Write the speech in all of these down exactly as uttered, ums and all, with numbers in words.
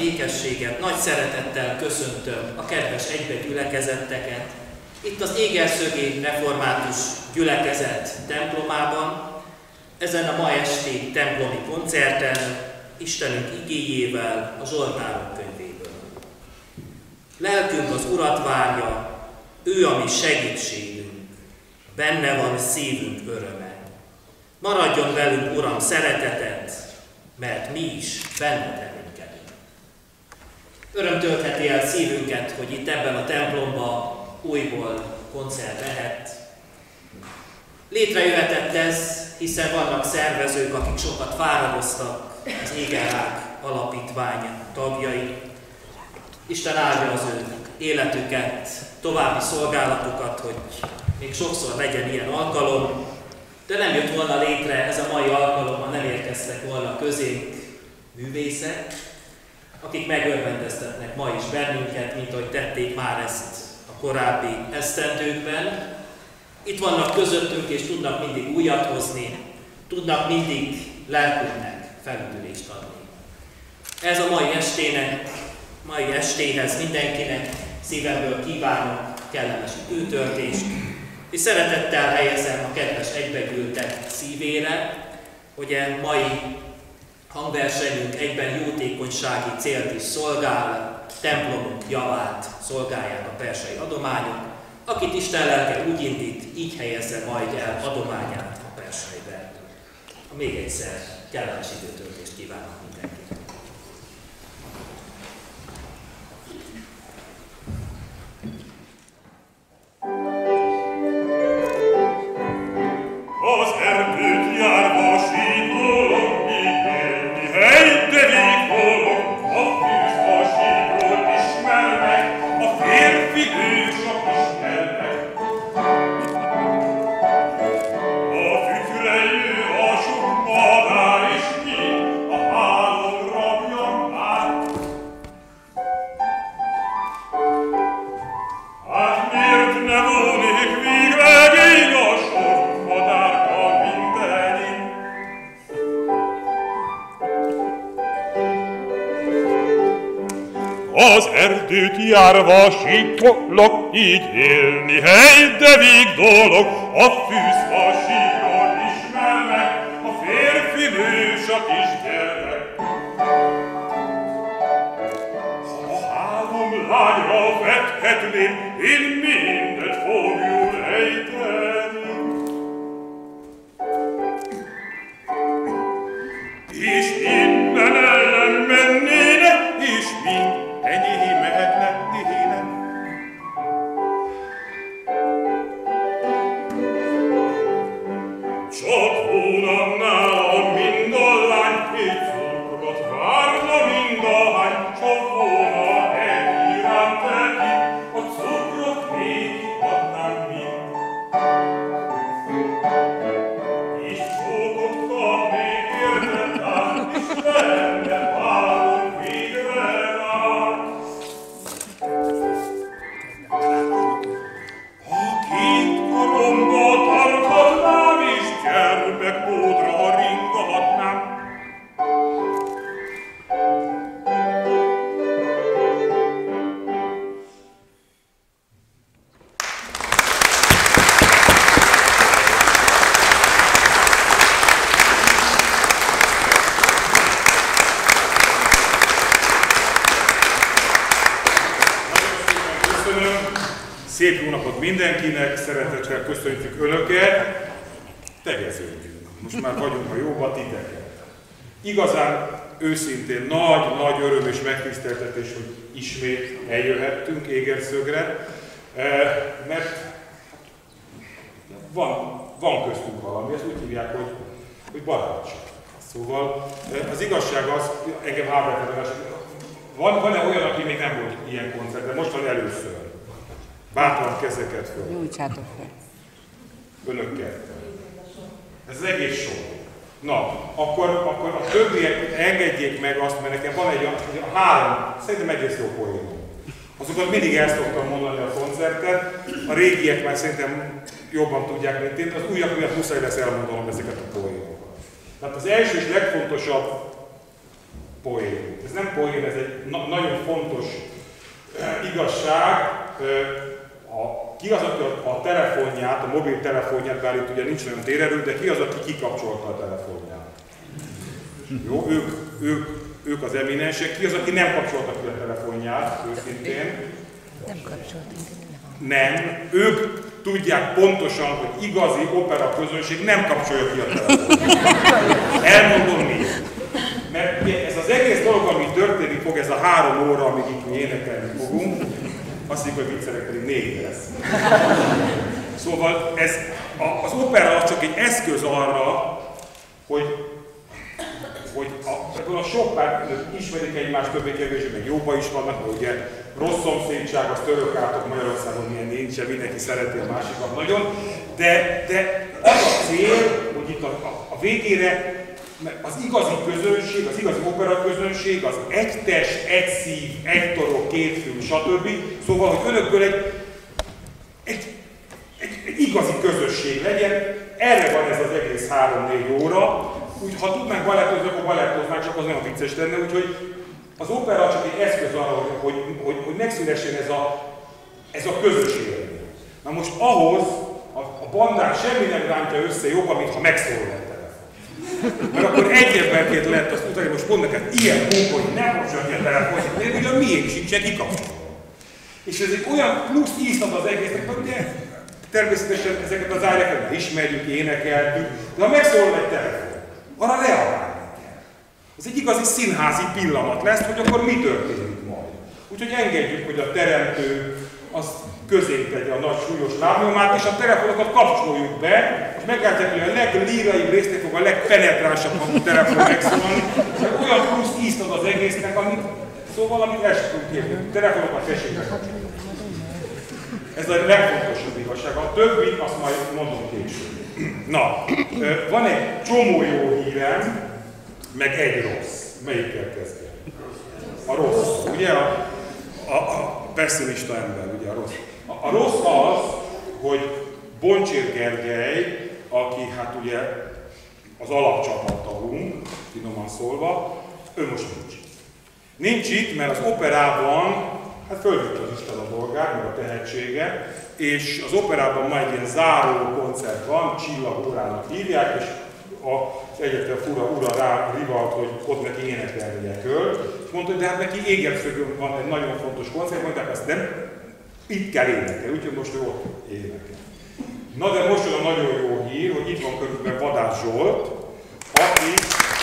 békességet, nagy szeretettel köszöntöm a kedves egybegyülekezetteket itt az Égerszögi Református Gyülekezet templomában, ezen a ma esti templomi koncerten, Istenünk igéjével, a Zsoltárok könyvéből. Lelkünk az Urat várja, ő a mi segítségünk, benne van szívünk öröme. Maradjon velünk, Uram, szereteted, mert mi is benned reménykedünk. Öröm töltheti el szívünket, hogy itt ebben a templomban újból koncert lehet. Létrejöhetett ez, hiszen vannak szervezők, akik sokat fáradoztak, az Égerrák Alapítvány tagjai. Isten áldja az ő életüket, további szolgálatukat, hogy még sokszor legyen ilyen alkalom, de nem jött volna létre ez a mai alkalom, ha nem érkeztek volna közénk művészek, akik megörvendeztetnek ma is bennünket, mint ahogy tették már ezt a korábbi esztendőkben. Itt vannak közöttünk, és tudnak mindig újat hozni, tudnak mindig lelkünknek felüdülést adni. Ez a mai estének, mai estéhez mindenkinek szívemből kívánok kellemes időtöltést, és szeretettel helyezem a kedves egybegyűltek szívére, hogy a mai hangversenyünk egyben jótékonysági célt is szolgál, templomunk javát szolgálják a persei adományok, akit Isten lelke úgy indít, így helyezze majd el adományát a perseibe. Még egyszer kellemes időtöltést kívánok mindenkinek. Az erdőt járva síkolok, ígérni helyteli kolok, a fűz a síkról ismernek, a férfi hősök is nyernek. A fütyre jő a sok madár és nyíl, a hálom rabja már. Hát miért ne volnék végleg így a sok madárka mindenit? Az erdőt járva síkolok, így élni hely, de vég dolog, a fűzfa síkról ismernek, a férfi nősak is gyermek. Ha a hálom lányra vethetném, én mindet fogjul ejteni. És innen ellen mennének, és mind enyémek lennének. Csak volna nálam mind a lány, egy cukrot várna mind a hány, csak volna egy iránt neki, a cukrot néki adnám mind. És csókot kapnék érted át, és lenne várom végre rá. A két karomba tarthatnám, és gyermekmódra ringatnám. Köszönöm. Szép jó napot mindenkinek, szeretettel köszöntjük Önöket. Tegeződjünk. Most már vagyunk a jóba titeket. Igazán őszintén nagy-nagy öröm és megtiszteltetés, hogy ismét eljöhettünk Égerszögre, mert van, van köztünk valami, ezt úgy hívják, hogy, hogy barátság. Szóval az igazság az, engem háborús, van, van-e olyan, aki még nem volt ilyen koncerten, most van először? Bátran kezeket föl. Nyújtsátok fel. Önökkel. Ez az egész sor. Na, akkor, akkor a többiek engedjék meg azt, mert nekem van egy a, a három, szerintem egész jó poénom. Azokat mindig el szoktam mondani a koncerten, a régiek már szerintem jobban tudják, mint én, az újak miatt muszáj lesz elmondanom ezeket a poénokat. Tehát az első és legfontosabb poén. Ez nem poén, ez egy na nagyon fontos uh, igazság. Uh, a, ki az, aki a, a telefonját, a mobiltelefonját, bár itt ugye nincs nagyon térerő, de ki az, aki kikapcsolta a telefonját? Jó, ők, ők, ők az eminensek. Ki az, aki nem kapcsolta ki a telefonját, őszintén? Nem kapcsoltunk. Nem. Ők tudják pontosan, hogy igazi opera közönség nem kapcsolja ki a telefonját. Elmondom miért. Mert ez az egész dolog, ami történni fog, ez a három óra, amíg itt mi énekelni fogunk, azt mondjuk, hogy viccelek, pedig négy lesz. Szóval ez, a, az opera az csak egy eszköz arra, hogy, hogy a, ebből a sok párt ismerik egymást, többé-kevésbé, meg jóba is vannak, mert ugye rossz szomszédság, az török átok Magyarországon milyen nincsen, mindenki szereti a másikat nagyon, de, de az a cél, hogy itt a, a, a végére az igazi közönség, az igazi opera közönség, az egy test, egy szív, egy torok, két fül, stb. Szóval, hogy önökből egy, egy, egy, egy igazi közösség legyen, erre van ez az egész három-négy óra. Úgy, ha tudnánk balettozni, akkor balettoznánk, csak az olyan vicces lenne, úgyhogy az opera csak egy eszköz arra, hogy, hogy, hogy, hogy megszülessen ez a, ez a közös élmény. Na most ahhoz a, a bandán semmi nem rántja össze jobban, mint ha megszólal a telefon. Mert akkor egy emberként lehet azt mutatni, most pont neked ilyen munka, hogy nem kapcsolja ki a telefon, de ugye a miénk sincsen kikapcsolva. És ez egy olyan plusz ízt ad az egésznek, hogy ugye természetesen ezeket az árakat ismerjük, énekeltük, de ha megszólal egy telefon, arra reagálni kell. Ez egy igazi színházi pillanat lesz, hogy akkor mi történik majd. Úgyhogy engedjük, hogy a teremtő az közénk tegye a nagy súlyos lábnyomát, és a telefonokat kapcsoljuk be, és meglátják, hogy a leglíraibb résznek fog a legpenetránsabb hangú telefon megszólalni, mert olyan plusz ízt ad az egésznek, amit, szóval, amit el sem tudunk kérni. Telefonokat tessék bekapcsolni. Ez a legfontosabb igazság. A többi, azt majd mondom később. Na, van egy csomó jó hírem, meg egy rossz. Melyikkel kezdjem? A rossz, ugye? A, a, a pessimista ember, ugye a rossz. A, a rossz az, hogy Boncsér Gergely, aki hát ugye az alapcsapattagunk, finoman szólva, ő most nincs itt. Nincs itt, mert az operában, hát fölvitt az Isten a dolgát, meg a tehetsége, és az operában majd ilyen záró koncert van, Csillagórának hívják, és az egyetem fura ura rá rivalt, hogy ott neki énekelnie kell. És mondta, hogy de hát neki Égetföldön van egy nagyon fontos koncert, mondták, ezt nem, itt kell énekelni, úgyhogy most ő ott énekel. Na de most jön a nagyon jó hír, hogy itt van körülbelül Vadász Zsolt, aki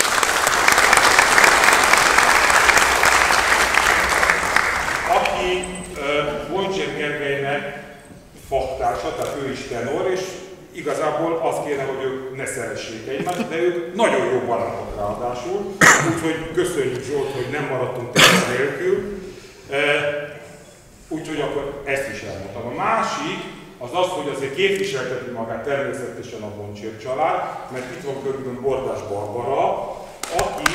aki uh, Boncsér Gergelynek faktársa, tehát ő is tenor, és igazából azt kéne, hogy ők ne szeressék egymást, de ők nagyon jó barátok ráadásul, úgyhogy köszönjük Zsolt, hogy nem maradtunk tenor nélkül. Uh, úgyhogy akkor ezt is elmondtam. A másik az az, hogy azért képviselteti magát természetesen a Boncsér család, mert itt van körülbelül Bordás Barbara, aki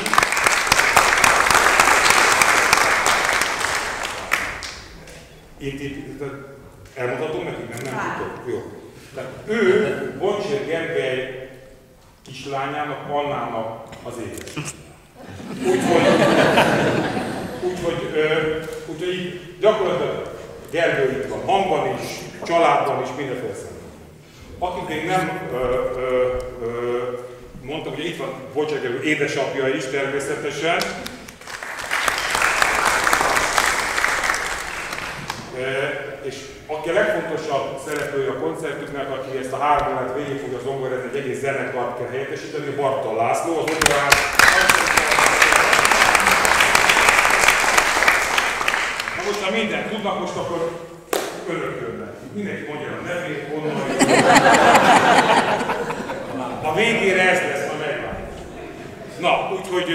Itt, itt, elmondhatom nekik? Nem, nem tudok. Jó. Tehát ő Boncsér Gergely kislányának, Annának az édes. Úgyhogy, úgyhogy, úgyhogy gyakorlatilag Gergely itt van hangban is, családban is, mindenféle szemben. Akik még nem ö, ö, ö, mondtam, hogy itt van Boncsér Gergely édesapja is természetesen. És aki a legfontosabb szereplője a koncertünknek, aki ezt a három órát végig fogja zongorázni, egy egész zenekart kell helyettesíteni, Bartal László, az operán. Na most, ha mindent tudnak, most akkor önök jönnek. Mindenki mondja a nevét, honnan. A végére ez lesz a meglátás. Na, úgyhogy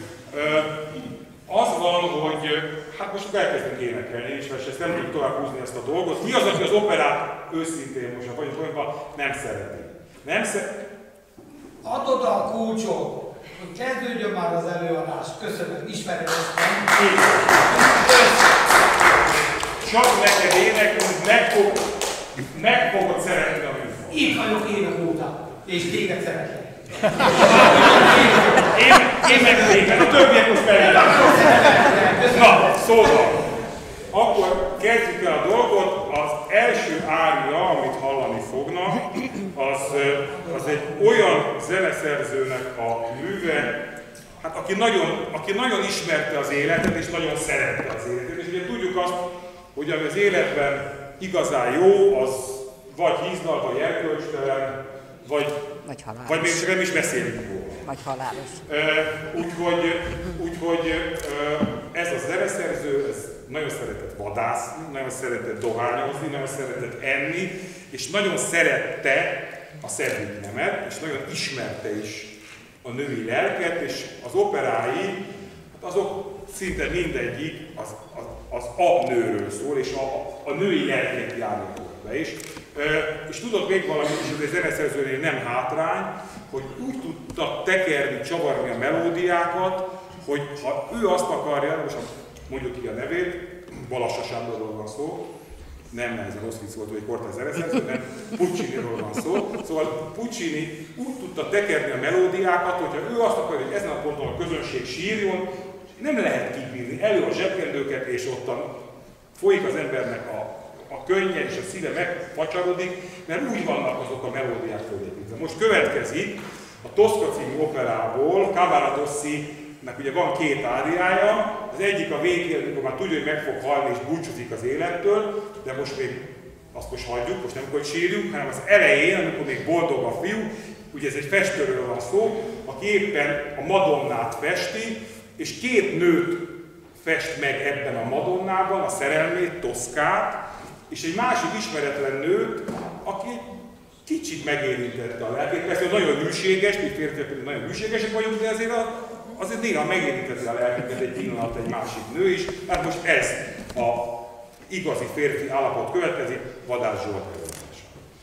az van, hogy hát most elkezdünk énekelni, és ezt nem tudjuk tovább húzni ezt a dolgot. Mi az, aki az operát őszintén most a vagyunk olyanban nem szereti? Nem szereti? Add oda a kulcsot, hogy kezdődjön már az előadás. Köszönöm, ismered ezt nem? Csak neked énekelünk, meg, fog, meg fogod szeretni a műfajt. Itt vagyok évek óta, és téged szeretlek. Én, én meg téged, a többiek most felhívják. Na, szóval, akkor kezdjük el a dolgot. Az első ária, amit hallani fognak, az, az egy olyan zeneszerzőnek a műve, hát aki nagyon, aki nagyon ismerte az életet, és nagyon szerette az életet. És ugye tudjuk azt, hogy ami az életben igazán jó, az vagy hízdal, vagy erkölcstelen, vagy, vagy, vagy még csak nem is beszélünk róla. Vagy halálos. Úgyhogy úgy, ez a zeneszerző, ez nagyon szeretett vadászni, nagyon szeretett dohányozni, nagyon szeretett enni, és nagyon szerette a szedvék nemet, és nagyon ismerte is a női lelket, és az operái, hát azok szinte mindegyik az, az, az a nőről szól, és a, a, a női lelket járja be is. És tudod még valamit, és ez a zeneszerzőnél nem hátrány, hogy úgy tudta tekerni, csavarni a melódiákat, hogy ha ő azt akarja, most mondjuk ki a nevét, Balassa Sándorról van szó, nem, ez a rossz vicc volt, hogy egy kortárs zeneszerző, nem, Pucciniról van szó. Szóval Puccini úgy tudta tekerni a melódiákat, hogyha ő azt akarja, hogy ezen a ponton a közönség sírjon, nem lehet kibírni, elő a zsebkendőket, és ottan folyik az embernek a, a könnye, és a szíve megfacsarodik, mert úgy vannak azok a melódiák fölépítve. Most következik a Tosca című operából, Cavaradossi-nek ugye van két áriája, az egyik a végén, amikor már tudja, hogy meg fog halni és búcsúzik az élettől, de most még azt most hagyjuk, most nem hogy sírjunk, hanem az elején, amikor még boldog a fiú, ugye ez egy festőről van szó, aki éppen a Madonnát festi, és két nőt fest meg ebben a Madonnában, a szerelmét, Toszkát, és egy másik ismeretlen nőt, aki kicsit megérintette a lelkét. Persze nagyon hűséges, mi férfiak nagyon hűségesek vagyunk, de azért, a, azért néha megérintette a lelkünket egy pillanat egy másik nő is. Hát most ez a igazi férfi állapot következik, Vadász Zsolt előadása.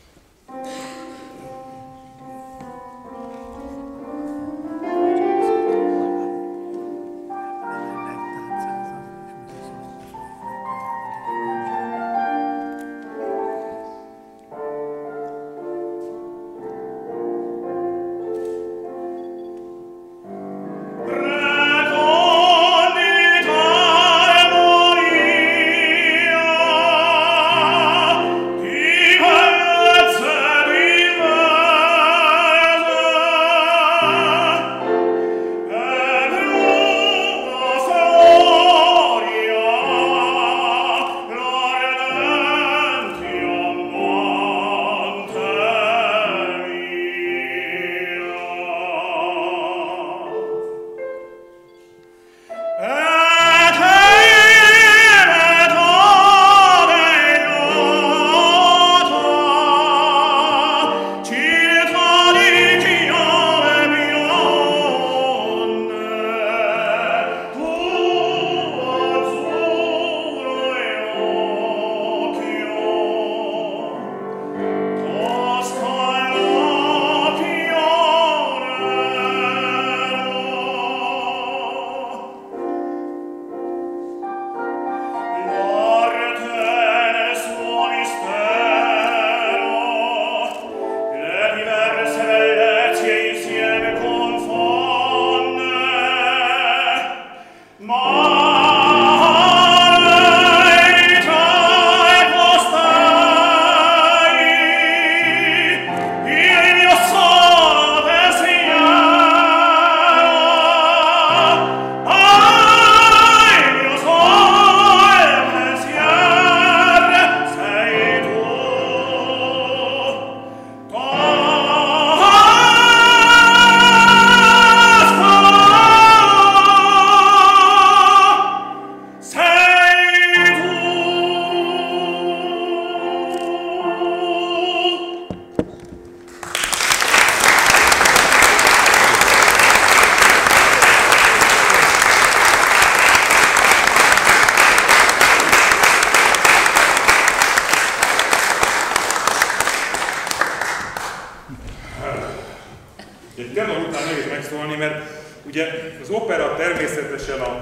Egy tenor után nehéz megszólni, mert ugye az opera természetesen a,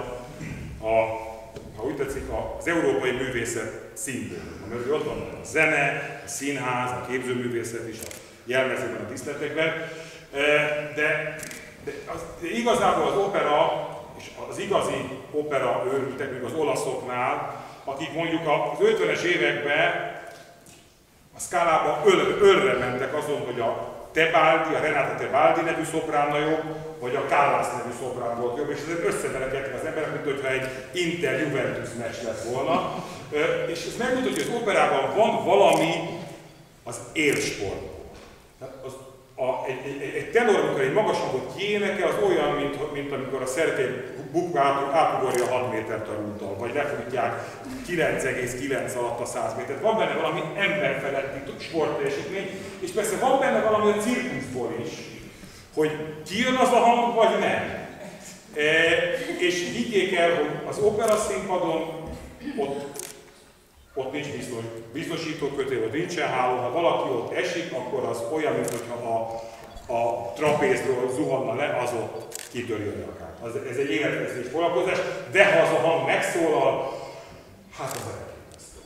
a ha úgy tetszik, az európai művészet szimbóluma. Mert ott van a zene, a színház, a képzőművészet is a jelmezőben, a díszletekben. De, de, az, de igazából az opera, és az igazi opera őrültek, még az olaszoknál, akik mondjuk az ötvenes években a Scalában öl, ölre mentek azon, hogy a Tebaldi, a Renata Tebaldi nevű szopránna jobb, vagy a Callas nevű szoprán volt jobb, és ezért összeverekedtek az emberek, mint hogyha egy Inter-Juventus meccs lett volna. És ez megmutatja, hogy az operában van valami az élsport. Az, a, egy, egy, egy tenor, amikor egy magas hangot énekel, az olyan, mint, mint amikor a szerkely bukva átugorja hat métert a rúddal, vagy lefutják kilenc egész kilenc alatt a száz métert. Van benne valami emberfeletti sportteljesítmény, és persze van benne valami a cirkuszból is, hogy kijön az a hang, vagy nem. E, és higgyék el, hogy az opera színpadon ott, ott nincs biztos, biztosítókötél, ott nincsen háló, ha valaki ott esik, akkor az olyan, mintha a, a trapézról zuhanna le, az ott kitöri a nyakát. Az, ez egy életveszélyes foglalkozás, de ha az a hang megszólal, hát az elképesztő.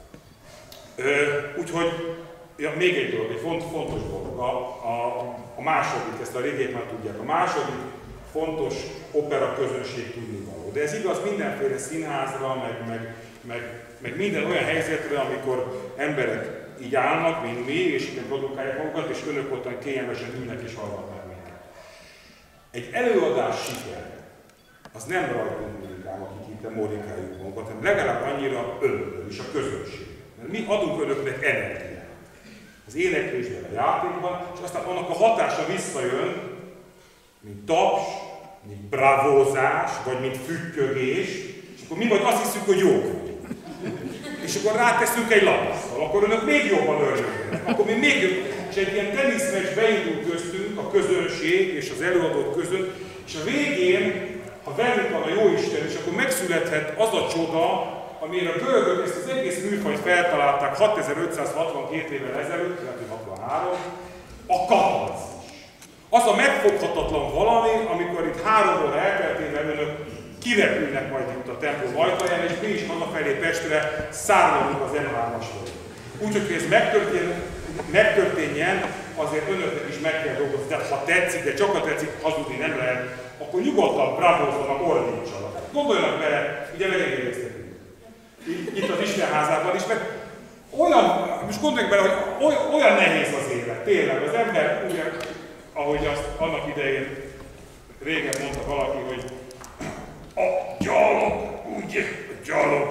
Úgyhogy, ja, még egy dolog, egy font, fontos dolog, a, a, a második, ezt a régiek már tudják, a második fontos opera közönség tudnivaló. De ez igaz mindenféle színházra, meg, meg, meg, meg minden olyan helyzetre, amikor emberek így állnak, mint mi, és így produkálják magukat, és önök ottan kényelmesen ülnek és hallgatnak minket. Egy előadás siker, az nem rajtunk múlik ám, akik itt morikáljuk magunkat, hanem legalább annyira önökön és a közönség. Mert mi adunk önöknek energiát. Az éneklésben, a játékban, és aztán annak a hatása visszajön, mint taps, mint bravózás, vagy mint füttyögés, és akkor mi majd azt hiszük, hogy jók vagyunk. És akkor ráteszünk egy lapasztal, akkor önök még jobban örülnek, akkor mi még jobb. És egy ilyen teniszmeccs beindul köztünk, a közönség és az előadók között, és a végén, ha velünk van a Jóisten, és akkor megszülethet az a csoda, amire a görögök ezt az egész műfajt feltalálták hatezer-ötszázhatvankét évvel ezelőtt, illetve hatvanhárom, a katarzis. Az a megfoghatatlan valami, amikor itt három óra elteltével önök kirepülnek majd itt a templom ajtaján, és mi is hazafelé Pestre szárnyalunk az em hármasról. Úgyhogy, hogy ez megtörténjen, megtörténjen, azért önöknek is meg kell dolgozni. De ha tetszik, de csak ha tetszik, hazudni nem lehet, akkor nyugodtan bravózzanak, ordítsanak. Gondoljanak bele, ugye megengedéztek itt az Istenházában is, mert olyan, most gondoljuk bele, hogy olyan, olyan nehéz az élet, tényleg. Az ember, ugye, ahogy azt annak idején régen mondta valaki, hogy a gyalog, ugye, a gyalog,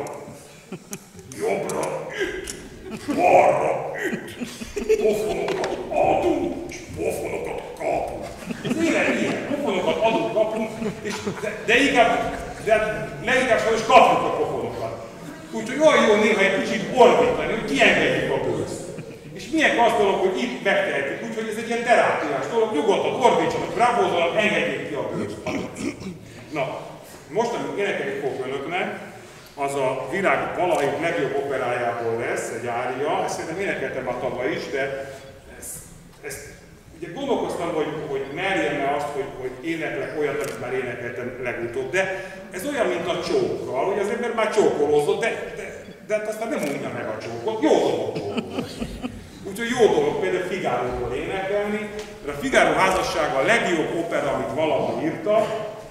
jobbra üt, balra üt, pofonokat adunk, és pofonokat kapunk. Az élet ilyen, pofonokat adunk, kapunk, és de, de inkább, de leginkább sajnos kapjuk a pofonokat. Úgyhogy olyan jó néha egy kicsit ordítani, hogy kiengedjük a bőzt. És milyen az dolog, hogy itt megtehetik, úgyhogy ez egy ilyen terápiás dolog, nyugodtan ordítsanak, bravózzanak, engedjék ki a bőzt. Na, most, amit énekelni fogok önöknek, az a világ valahogy legjobb operájából lesz, egy ária, ezt szerintem énekeltem már tavaly is, de ezt, ezt ugye gondolkoztam, hogy, hogy merjem-e azt, hogy, hogy éneklek olyat, amit már énekeltem legutóbb, de ez olyan, mint a csókkal, hogy az ember már csókolózott, de, de, de hát aztán nem mondja meg a csókot, jó dolog csókolózni. Úgyhogy jó dolog például Figaróról énekelni, mert a Figaro házassága a legjobb opera, amit valaha írta.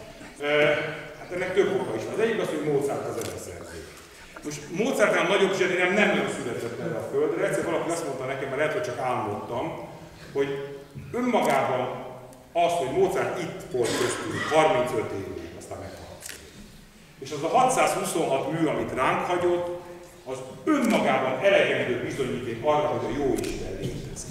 Hát ennek több oka is van. Az egyik az, hogy Mozart az zeneszerző. Most Mozartnál nagyobb zseni nem, nem nagyon született erre a földre. Egyszer valaki azt mondta nekem, mert lehet, hogy csak álmodtam, hogy önmagában az, hogy Mozart itt volt köztünk harmincöt évig, aztán meghalt. És az a hatszázhuszonhat mű, amit ránk hagyott, az önmagában elegendő bizonyíték arra, hogy a Jóisten létezik.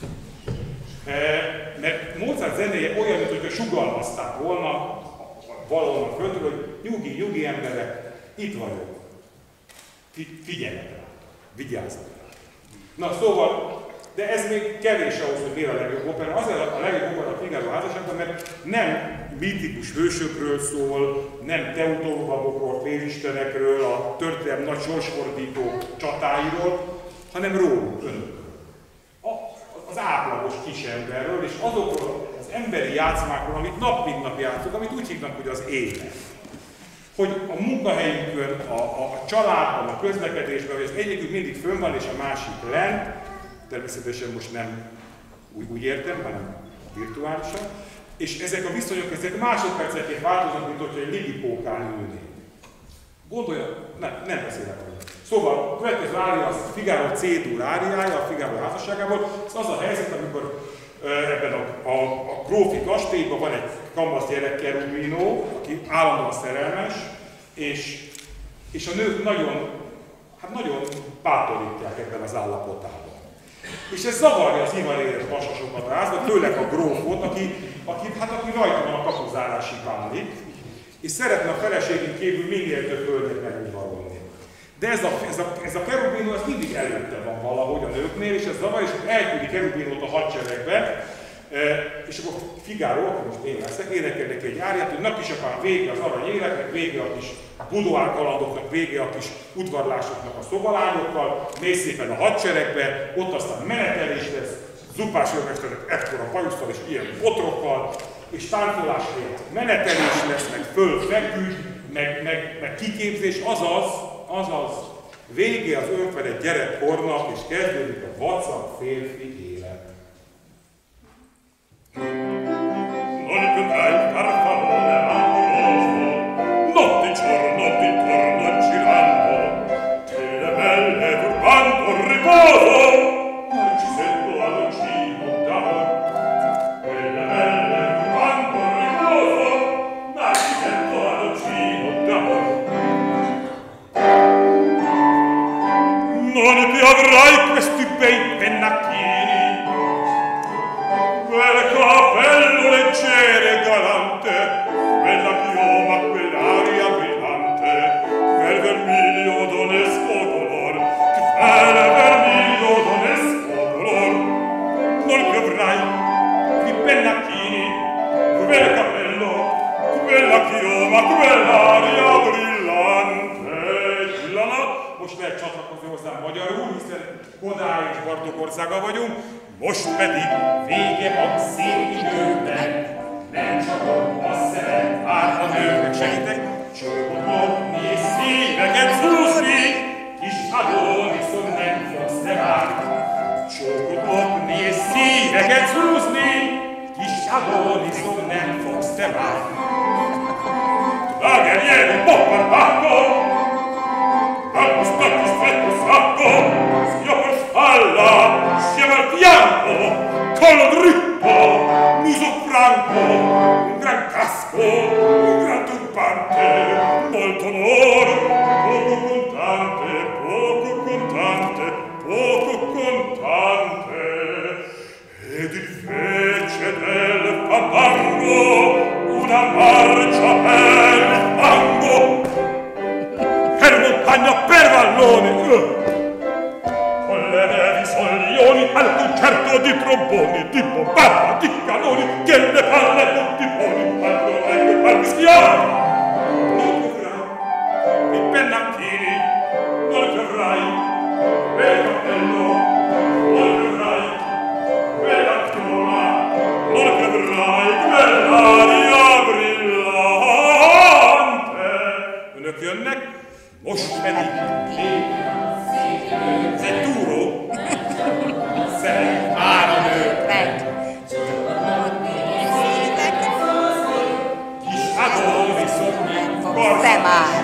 E, mert Mozart zenéje olyan, mintha sugalmazták volna valahol földről, hogy nyugi, nyugi emberek, itt vagyok. Figyeljetek rá, vigyázzatok rá. Na szóval, de ez még kevés ahhoz, hogy miért a legjobb opera. Azért a legjobb opera a Figaro házasságban, mert nem mítikus hősökről szól, nem teutólovagokról, félistenekről, a történelem nagy sorsfordító csatáiról, hanem róluk, önökről. Az átlagos kisemberről, és azokról az emberi játszmákról, amit nap mint nap játszunk, amit úgy hívnak, hogy az élet. Hogy a munkahelyükön, a, a, a családban, a közlekedésben, hogy az egyikük mindig fönn van, és a másik lent, természetesen most nem úgy, úgy értem, hanem virtuálisan, és ezek a viszonyok ezek másodpercenként változnak, mint hogyha egy légipókán ülnék. Gondolja, nem, nem beszélek róla. Szóval a következő ária az Figaro C-dur áriája, a Figaro házasságából. Ez az a helyzet, amikor ebben a, a, a grófi kastélyban van egy kamasz gyerek Cherubino, aki állandóan szerelmes, és, és a nők nagyon, hát nagyon bátorítják ebben az állapotában. És ez zavarja az ivaréres pasasokat a házban, főleg a grófot, aki, aki, hát, aki rajta van a kapuzárási pánik, és szeretne a feleségén kívül minél több hölgyet megudvarolni. De ez a, ez a, ez a Cherubino az mindig előtte van valahogy a nőknél, és ez zavar, és elküldi Cherubinót a hadseregbe, és akkor Figaro, akkor most én leszek, énekel neki egy áriát, hogy na kisapám, vége az arany életnek, vége a kis budoár kalandoknak, vége a kis udvarlásoknak a szobalányokkal, mész szépen a hadseregbe, ott aztán menetelés lesz, zupás őrmesterek ekkora bajusszal és ilyen botrokkal, és táncolás helyett menetelés lesz, meg fölfeküdj, meg, meg, meg kiképzés, azaz, azaz, vége az önfedett gyerekkornak, és kezdődik a vacak férfi élet. Non potrai far favore amoroso, notte e giorno d'intorno girando, te le belle turbando il riposo, Narcisetto all'uncino d'amor. Quelle belle turbando il riposo, Narcisetto all'uncino d'amor. Non ti avrai questi bei pennacchini, quel capello leggero e galante, quella chioma, quell'aria brillante, quel vermiglio d'onesto color, quel vermiglio d'onesto color. Non più avrai i pennacchini, quel capello, quella chioma, quell'aria brillante. Illana, most lehet csatlakozni hozzám magyarul, hiszen Kodály és Bartók országa vagyunk. Most pedig vége a szép időknek, nem csak a szeret vár a nőknek. Segítek! Csókot lopni és szíveket szúzni, kis Adoniszon nem fogsz te várni. Csókot lopni és szíveket szúzni, kis Adoniszon nem fogsz te várni. la guerriera poppa al pacco, dallo specchio stretto sacco, schio per spalla, schiena al fianco, collo dritto, muso franco, un gran casco, un gran turbante, molto onor, poco contante, poco contante, poco contante, ed invece del fandango una marcia per il fango, per montagna, per vallone, uh. con le nevi soglioni al concerto di tromboni, di bombarda, di canoni, che le palle tutti poni, al ecco e al mischione. Non piovrai i pennacchini, non piovrai quel cappello, non piovrai quella chioma, non piovrai quell'aria brillante. Önök jönnek, most pedig Zetturo szeret vár a nőknek. Kis Adoniszon nem fogsz te már.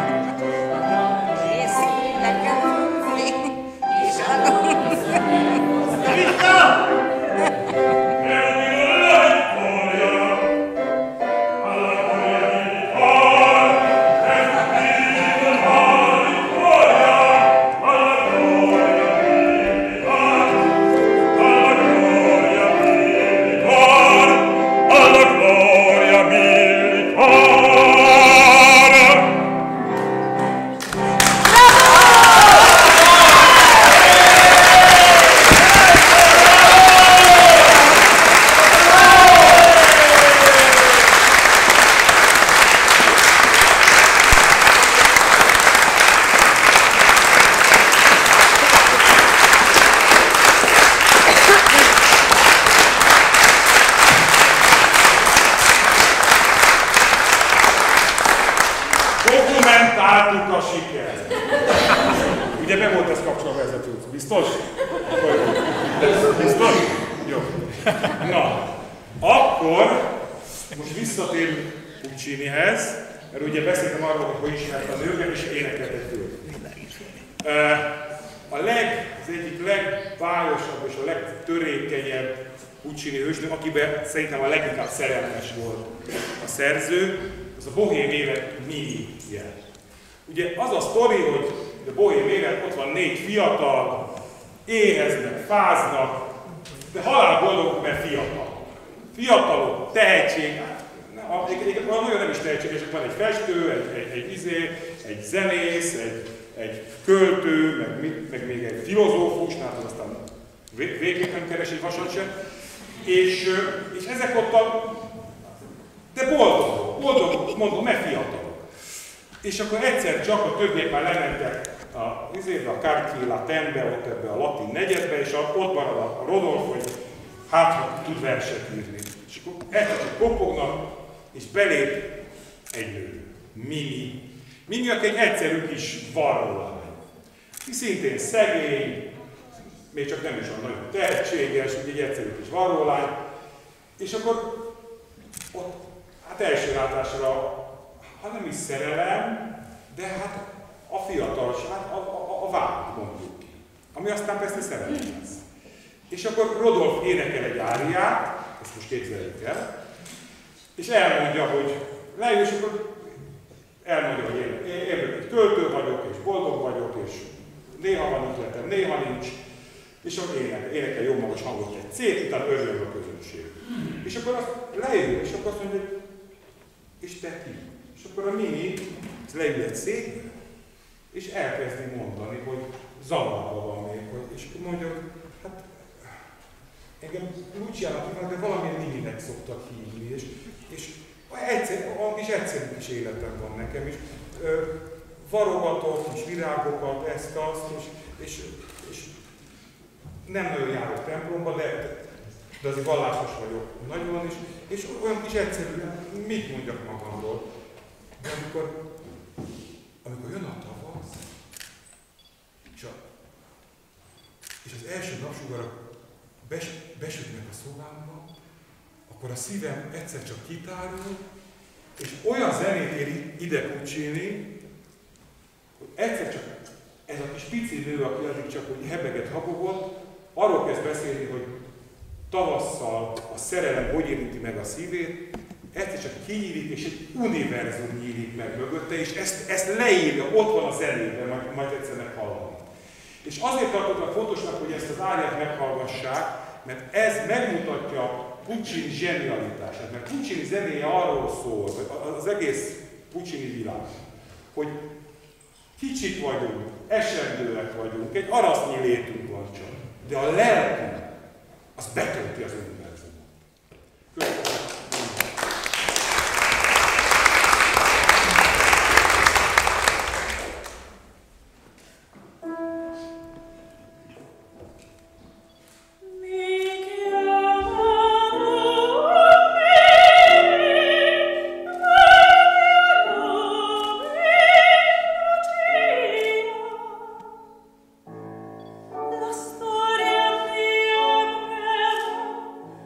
Dokumentáltuk a sikert. Ugye be volt ez kapcsolva ez a cucc, biztos? Biztos? Jó. Na, Akkor most visszatérünk Puccinihez, mert ugye beszéltem arról, hogy hogy ismert a nőket, és énekeltek tőle. A leg, az egyik legbájosabb és a legtörékenyebb Puccini hősnő, akiben szerintem a leginkább szerelmes volt a szerző, az a bohém élet Mimije. Ugye az a sztori, hogy a bohém élet, ott van négy fiatal, éheznek, fáznak, de halálboldogok, mert fiatal. Fiatalok, tehetség, nagyon nem is tehetségesek, van egy festő, egy, egy, egy izé, egy zenész, egy, egy költő, meg, meg még egy filozófus, hát aztán végképp nem keres egy vasat sem. És, és ezek ott a... De boldogok, boldogok, mondom, mert fiatalok. És akkor egyszer csak a többiek már lementek a vizébe, a Cartier Latinbe, ott ebbe a latin negyedbe, és a, ott marad a Rodolf, hogy hát, ha tud verset írni. És akkor egyszer csak kopognak, és belép egy nő, Mimi. Mimi, aki egy egyszerű kis varrólány. Szintén szegény, még csak nem is olyan nagyon tehetséges, egy egyszerű kis varrólány. És akkor ott, hát első látásra, ha nem is szerelem, de hát a fiatalság, a, a, a vágy, mondjuk ki. Ami aztán persze szerelem lesz. És akkor Rodolf énekel egy áriát, ezt most képzeljük el, és elmondja, hogy leül, és akkor elmondja, hogy én, én, én egy költő vagyok, és boldog vagyok, és néha van ütletem, néha nincs, és akkor énekel, énekel jó magas hangot egy célt, utána örülök a közönség. És akkor azt leül, és akkor azt mondja, hogy és te ki? És akkor a Mimi leül egy székre, és elkezdi mondani, hogy zavarba van még, hogy, és mondja, hogy hát engem Luciának hívnak, de valamilyen Miminek szoktak hívni, és, és egyszer, a kis egyszerű kis életem van nekem is. Ö, varogatok, kis virágokat, ezt, azt, és, és, és nem nagyon járok templomba, de, de azért vallásos vagyok nagyon, és, és olyan kis egyszerű, mit mondjak magamról. De amikor, amikor jön a tavasz, és, a, és az első napsugarak bes, besütnek a szobámba, akkor a szívem egyszer csak kitárul, és olyan zenét ér ide Puccini, hogy egyszer csak ez a kis pici nő, aki addig csak hogy hebeget habogott, arról kezd beszélni, hogy tavasszal a szerelem hogy érinti meg a szívét, egyszer csak kinyílik, és egy univerzum nyílik meg mögötte, és ezt, ezt leírja, ott van a zenében, majd, majd egyszer meghallani. És azért tartottam fontosnak, hogy ezt az áriát meghallgassák, mert ez megmutatja Puccini zsenialitását, mert Puccini zenéje arról szól, hogy az egész Puccini világ, hogy kicsik vagyunk, esendőek vagyunk, egy arasznyi létünk van csak, de a lelkünk, az betölti az univerzumot. Köszönöm. La storia mia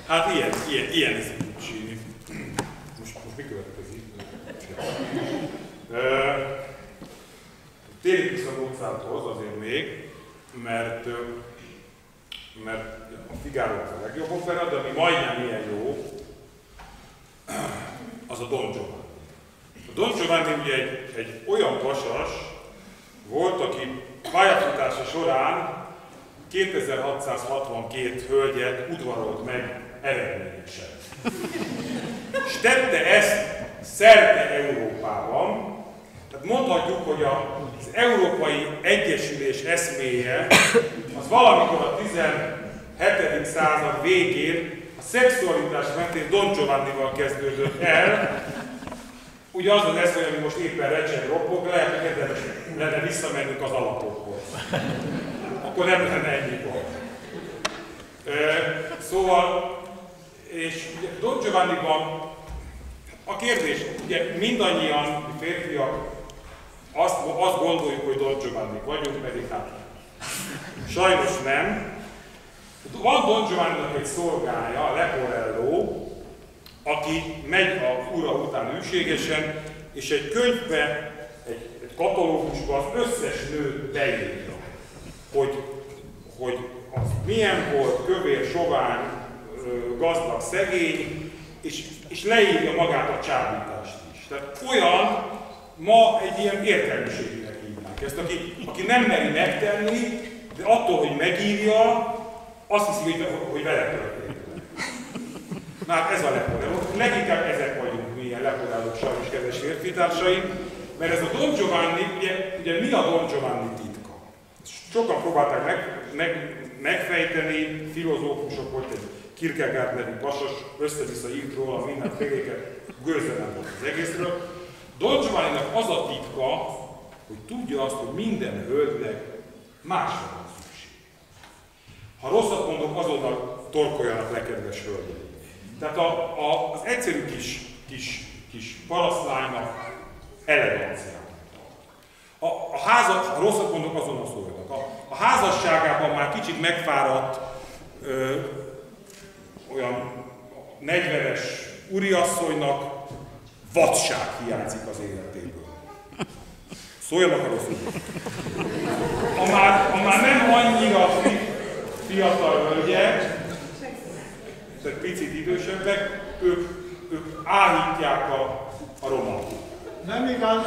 Hát ilyen, ilyen, ilyen ez Puccini. Most, most mi következik? Térjük vissza Mozarthoz azért még, mert, mert a Figaro a legjobb opera, de ami majdnem ilyen jó, az a Don Giovanni. A Don Giovanni ugye egy, egy olyan pasas volt, aki pályafutása során kétezer-hatszázhatvankét hölgyet udvarolt meg eredményesen. És tette ezt szerte Európában. Tehát mondhatjuk, hogy az Európai Egyesülés eszméje az valamikor a tizenhetedik század végén a szexualitás mentén Don Giovannival kezdődött el. Ugye az az eszmény, ami most éppen recseg roppog, lehet, hogy érdemes lenne visszamennünk az alapokhoz. Akkor nem lenne ennyi gond. Szóval, és ugye Don Giovanniban a kérdés, ugye mindannyian férfiak azt, azt gondoljuk, hogy Don Giovanni vagyunk, pedig hát sajnos nem. Van Don Giovanninak egy szolgája, Leporello, aki megy a ura után hűségesen, és egy könyvbe, egy, egy katalógusba az összes nőt beírja, hogy, hogy az milyen volt, kövér, sovány, gazdag, szegény, és, és leírja magát a csábítást is. Tehát olyan, ma egy ilyen értelmiséginek hívnánk ezt, aki, aki nem meri megtenni, de attól, hogy megírja, azt hiszi, hogy, hogy vele történik. Na hát ez a Leporello. Leginkább ezek vagyunk mi ilyen Leporellók sajnos, kedves férfitársaim, mert ez a Don Giovanni, ugye, ugye mi a Don Giovanni titka? Sokan próbálták meg, meg, megfejteni, filozófusok, volt egy Kierkegaard nevű pasas, össze-vissza írt róla mindenféléket, gőze nem volt az egészről. Don Giovanninak az a titka, hogy tudja azt, hogy minden hölgynek másra van szükség. Ha rosszat mondok, azonnal torkoljanak le, kedves hölgyeim. Tehát a, a, az egyszerű kis, kis, kis parasztlánynak eleganciát. A, a házas, ha rosszat mondok, azonnal szóljanak. A, a házasságában már kicsit megfáradt ö, olyan negyvenes úriasszonynak vadság hiányzik az életéből. Szóljanak a rosszul. A már, a már nem annyira fi, fiatal hölgyek, tehát picit idősebbek, ők, ők áhítják a, a romantikát. Nem igaz?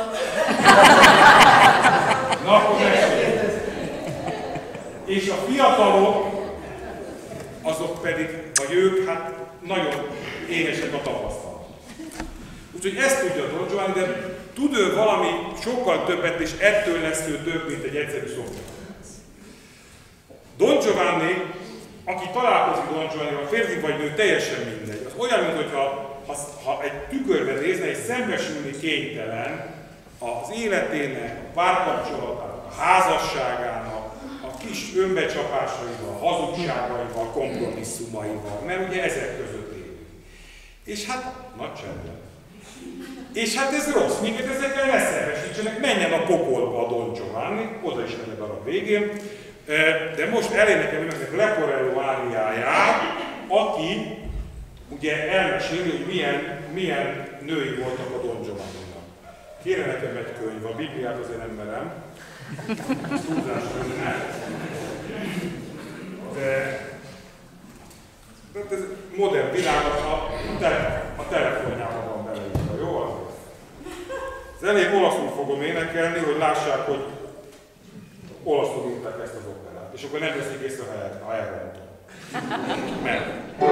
Na, akkor megszóljuk. És a fiatalok, azok pedig, vagy ők, hát nagyon éhesek a tapasztalat. Úgyhogy ezt tudja Don Giovanni, de tud ő valami sokkal többet, és ettől lesz ő több, mint egy egyszerű szomszéd. Don Giovanni, aki találkozik Don Giovannival, férfi vagy nő, teljesen mindegy. Az olyan, mintha ha, ha egy tükörben nézne, és szembesülni kénytelen az életének, a párkapcsolatának, a házasságának, a kis önbecsapásaival, hazugságaival, kompromisszumaival, mert ugye ezek között élünk. És hát, nagy csendben. És hát ez rossz, minket ezekkel ne szervesítsenek, menjen a pokolba a Don Giovanni, oda is megy arra a végén. De most elénekelem önöknek Leporello áriáját, aki ugye elmeséli, hogy milyen, milyen női voltak a Don Giovanninak. Kérem nekem egy könyv, a Bibliát azért nem merem. Tudás lenne. De, de ez modern világban a, tele, a telefonjában van beleírva, jó? Az elég olaszul fogom énekelni, hogy lássák, hogy olaszul írták ezt az operát. És akkor nem veszik észre, ha elrontom. Mert.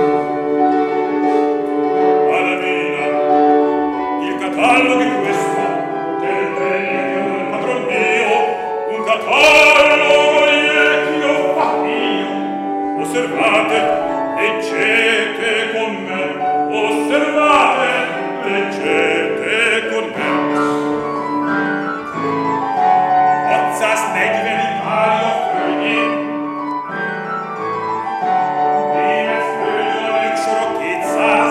Alamina, il catalogo è questo, del del padron mio, un catalogo che io fa io. Osservate, leggete con me, osservate, leggete con me. negyven párja földjén. Német földön a nők kétszáz.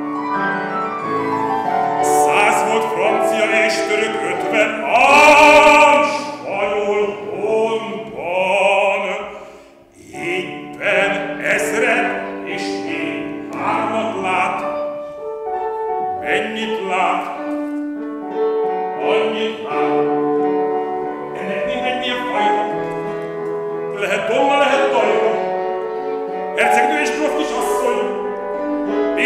Száz volt francia és török ötven. Ám spanyol honban éppen ezred és még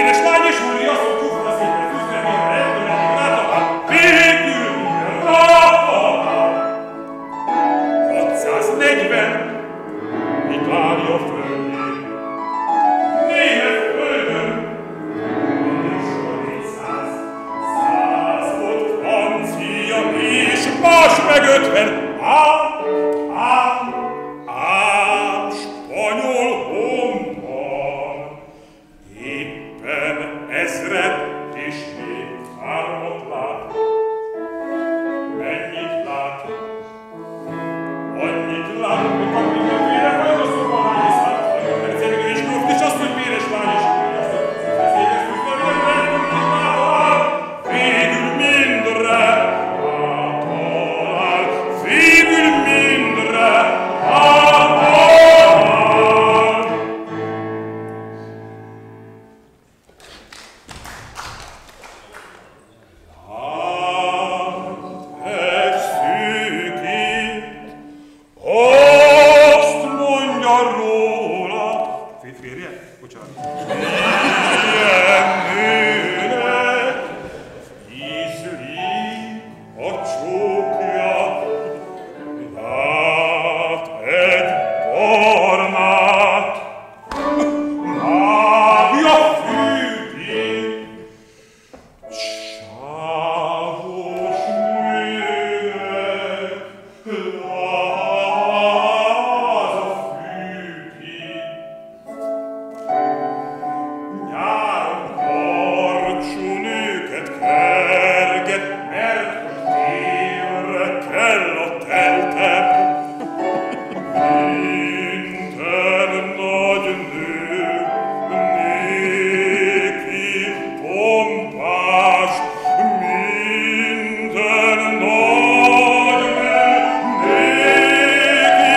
Édes lány és úri, azt mondjuk, hogy az éppen küzdemére rendőredik, látom, végül rakom. hatszáznegyven Itália földjén, német földön, és a négyszáz, száz volt francia, és más meg ötven, ám, ám, ám, spanyol honban, éppen ezret és még hármat lát. Mennyit lát? Annyit lát, hogy kap mindenféle fajtaszokban ágyszát, nagyon percegő és gróft, és azt, hogy véres lány és úgy, azt, hogy ez éges küzdemére rendőrként átal, végül mindre átal, végül mindre átal. Egy szűkít, azt mondja róla. Férje? Bocsánat. Ilyen nőnek ízli a csókja, lát egy barnát, mágja fűti, sávos nőnek, láza fűti. Nyáron karcsú nőket kerget, mert hogy télre kell a teltebb. Minden nagy nő néki pompás, minden nagy nő néki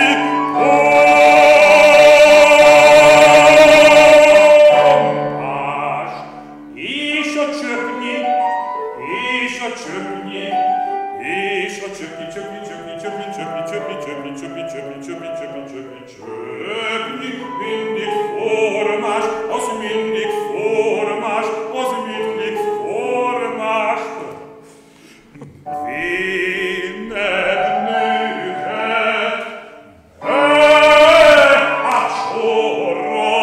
pompás. És a csöpnyi, és a csöpnyi, és a csöpnyi, csöpnyi, csöpnyi, csöpnyi, csöpnyi, csöpnyi, csöpnyi, csöpnyi, csöpnyi, csöpnyi, csöpnyi, csöpnyi, csöpnyi, mindig formás, az mindig formás, az mindig formás. Véned nőket, át sorra,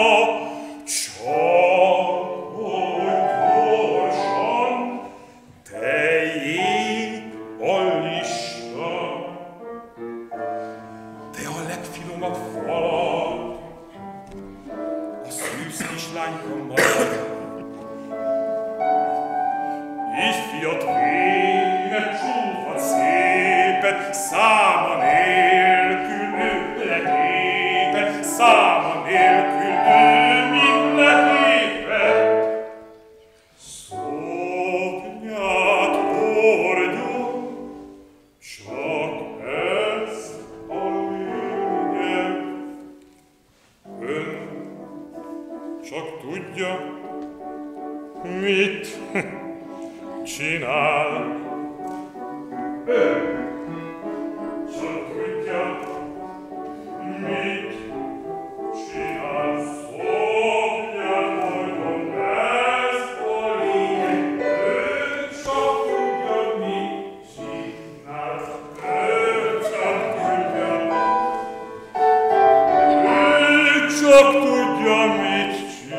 csak hogy gyorsan teljék a lista. De a legfinomabb falat a szűz kislányka marad. Ifjat vénet, csúfat szépet, száma nélkül ő letépet, száma nélkül ő mind letépet. Szoknyát hordjon, csak ez a lényeg. Ön csak tudja, mit csinál. Ön csak tudja, mit csinál. Szoknyát hordjon, ez a lényeg. Ön csak tudja, mit csinál. Ön csak tudja, ön csak tudja, mit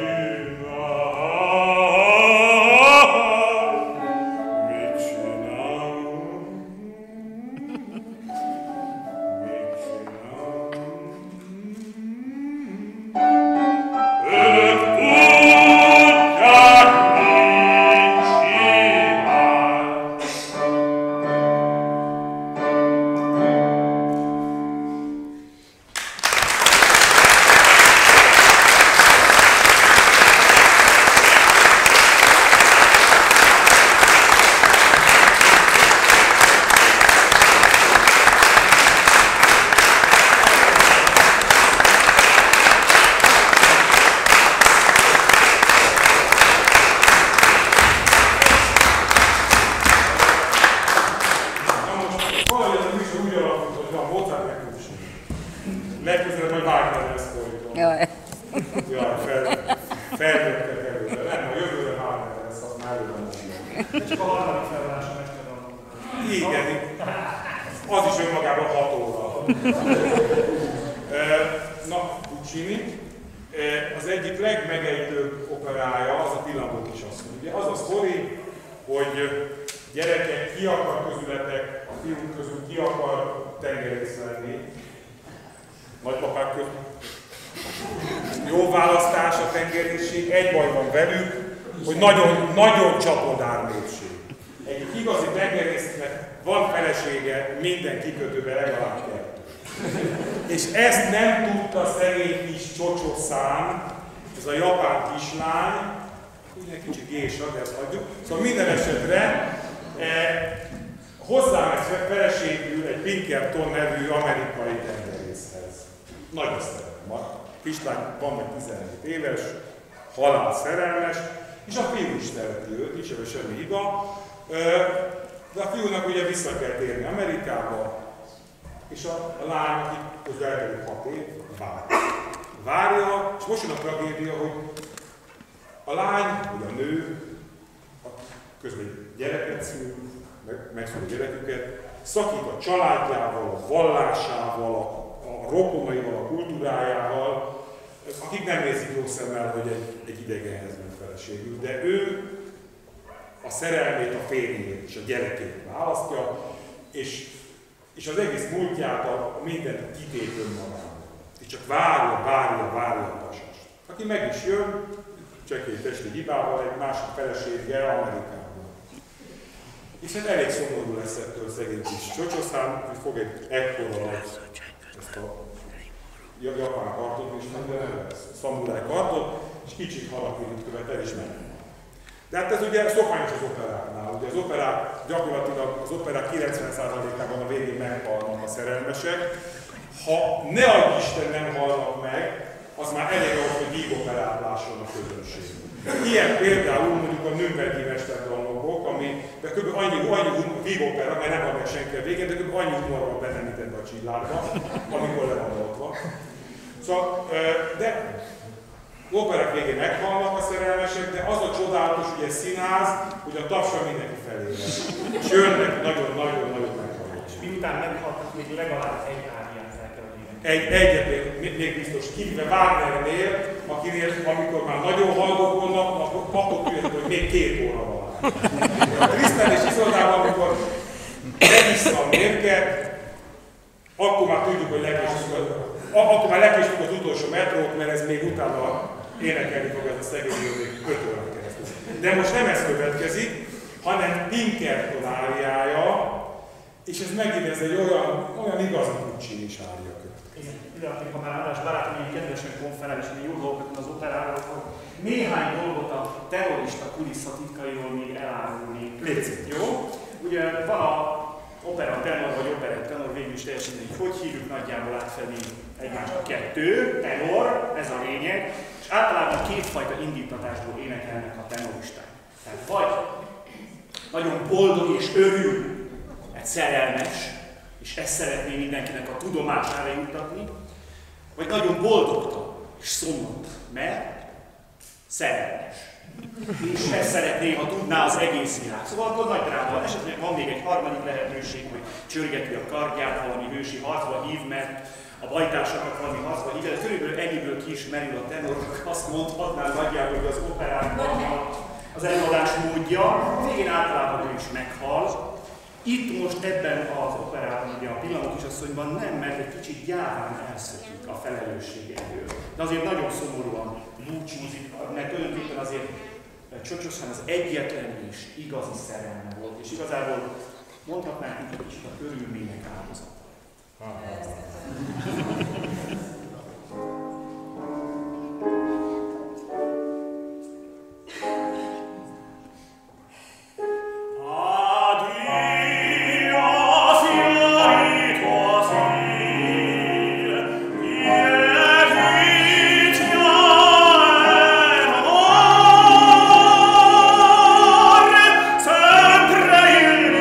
csinál. Mit csinál? Mit csinál? Önök tudják, mit csinál. Legközelebb majd Wagner lesz folyton. Jaj. Jaj, fel, felnőttek előre. Nem, a jövő Csak a harmadik felválás a mesterdalom. Igen, az is önmagában hat óra. Na, Puccini. Az egyik legmegejtőbb operája az a Pillangó kisasszony. Ugye az a sztori, hogy gyerekek, ki akar közületek, a fiúk közül ki akar tengerész lenni. Nagypapák közül. Jó választás a tengerészség, egy baj van velük, hogy nagyon, nagyon csapodár népség. Egy igazi tengerésznek van felesége, minden kikötőben legalább kettő. És ezt nem tudta szegény kis csocsoszám, ez a japán kislány, ugye kicsi gésa, de ezt hagyjuk. Szóval minden esetre eh, hozzá feleségül egy Pinkerton nevű amerikai tengerészhez. Nagyon szeretem. A kislány van meg tizenhét éves, halál szerelmes, és a fiú is szereti őt, nincs ebben semmi hiba. De a fiúnak ugye vissza kell térni Amerikába, és a, a lány, aki közben eltelik hat év, várja. Várja, és most jön a tragédia, hogy a lány, vagy a nő, a közben gyereket szül, meg, megszül a gyereküket, szakít a családjával, a vallásával, a, a rokonaival, a kultúrájával, akik nem nézik jó szemmel, hogy egy, egy idegenhez ment feleségül, de ő a szerelmét, a férjét és a gyerekét választja, és, és az egész múltját, a, a mindent kitép önmagának. És csak várja, várja, várja a pasast. Aki meg is jön, csekély testi hibával, egy másik feleséggel Amerikában. És hát elég szomorú lesz ettől a szegény kis csocsoszám, hogy fog egy ekkora ezt a japán kartot, és minden szamuráj kartot, és kicsit harakvényt követel, és megy. De hát ez ugye szokványos az operáknál. Ugye az operák, gyakorlatilag az operák kilencven százalékában a végén meghalnak a szerelmesek. Ha ne adj Isten nem halnak meg, az már elég ahhoz, hogy vígoperát lásson a közönség. Ilyen például mondjuk a Nürnbergi mesterdalmakok, ami de kb. annyi, annyi vígopera, mert nem van meg senki a végén, de kb. annyi humor van benne, mint ebbe a csillárba, amikor le van oltva. Szóval, de operák végén meghalnak a szerelmesek, de az a csodálatos, hogy ez színház, hogy a tapsa mindenki felé lesz. És jönnek nagyon-nagyon-nagyon meghalnak. És miután meghaltak, még legalább egy áriát fel kell adni. Egy, egyet még, még biztos, kivéve Wagnernél, akinél, amikor már nagyon haldokolnak, akkor tudják, hogy még két óra van. A Tristan és Isoldában, amikor levissza a mérget, akkor már tudjuk, hogy lekésünk, akkor már lekésünk az utolsó metrót, mert ez még utána énekelni fog ez a szegény még öt órán keresztül. De most nem ez következik, hanem Pinkerton áriája, és ez megint ez egy olyan, olyan igazi Puccini-s ária következik. Igen, ide ha már András barátom ilyen kedvesen konferál, és jó dolgokat az operáról, akkor néhány dolgot a terrorista kulisszatitkairól még elárulni. Légy. Jó? Ugye van a opera tenor vagy operett tenor, végül is teljesen így, hogy hívjuk nagyjából átfedni egymást a kettő, tenor, ez a lényeg, és általában kétfajta indítatásból énekelnek a tenoristák. Tehát vagy nagyon boldog és örül, egy szerelmes, és ezt szeretné mindenkinek a tudomására juttatni, vagy nagyon boldogtalan és szomorú, mert szerelmes. És ezt szeretné, ha tudná az egész világ. Szóval akkor nagy dráma. Esetleg van még egy harmadik lehetőség, hogy csörgeti a kardját, valami hősi harcba hív, mert a bajtársakat valami harcba hív, de körülbelül ennyiből ki is merül a tenor, azt mondhatnál nagyjából, hogy az operákban az előadás módja, végén általában ő is meghal. Itt most ebben az operában, ugye a Pillangó kisasszonyban nem, mert egy kicsit gyáván elszökik a felelősség elől. De azért nagyon szomorúan búcsúzik, mert tulajdonképpen azért Csocsosán az egyetlen és igazi szerelme volt, és igazából mondhatnánk, hogy egy kicsit a körülmények áldozata.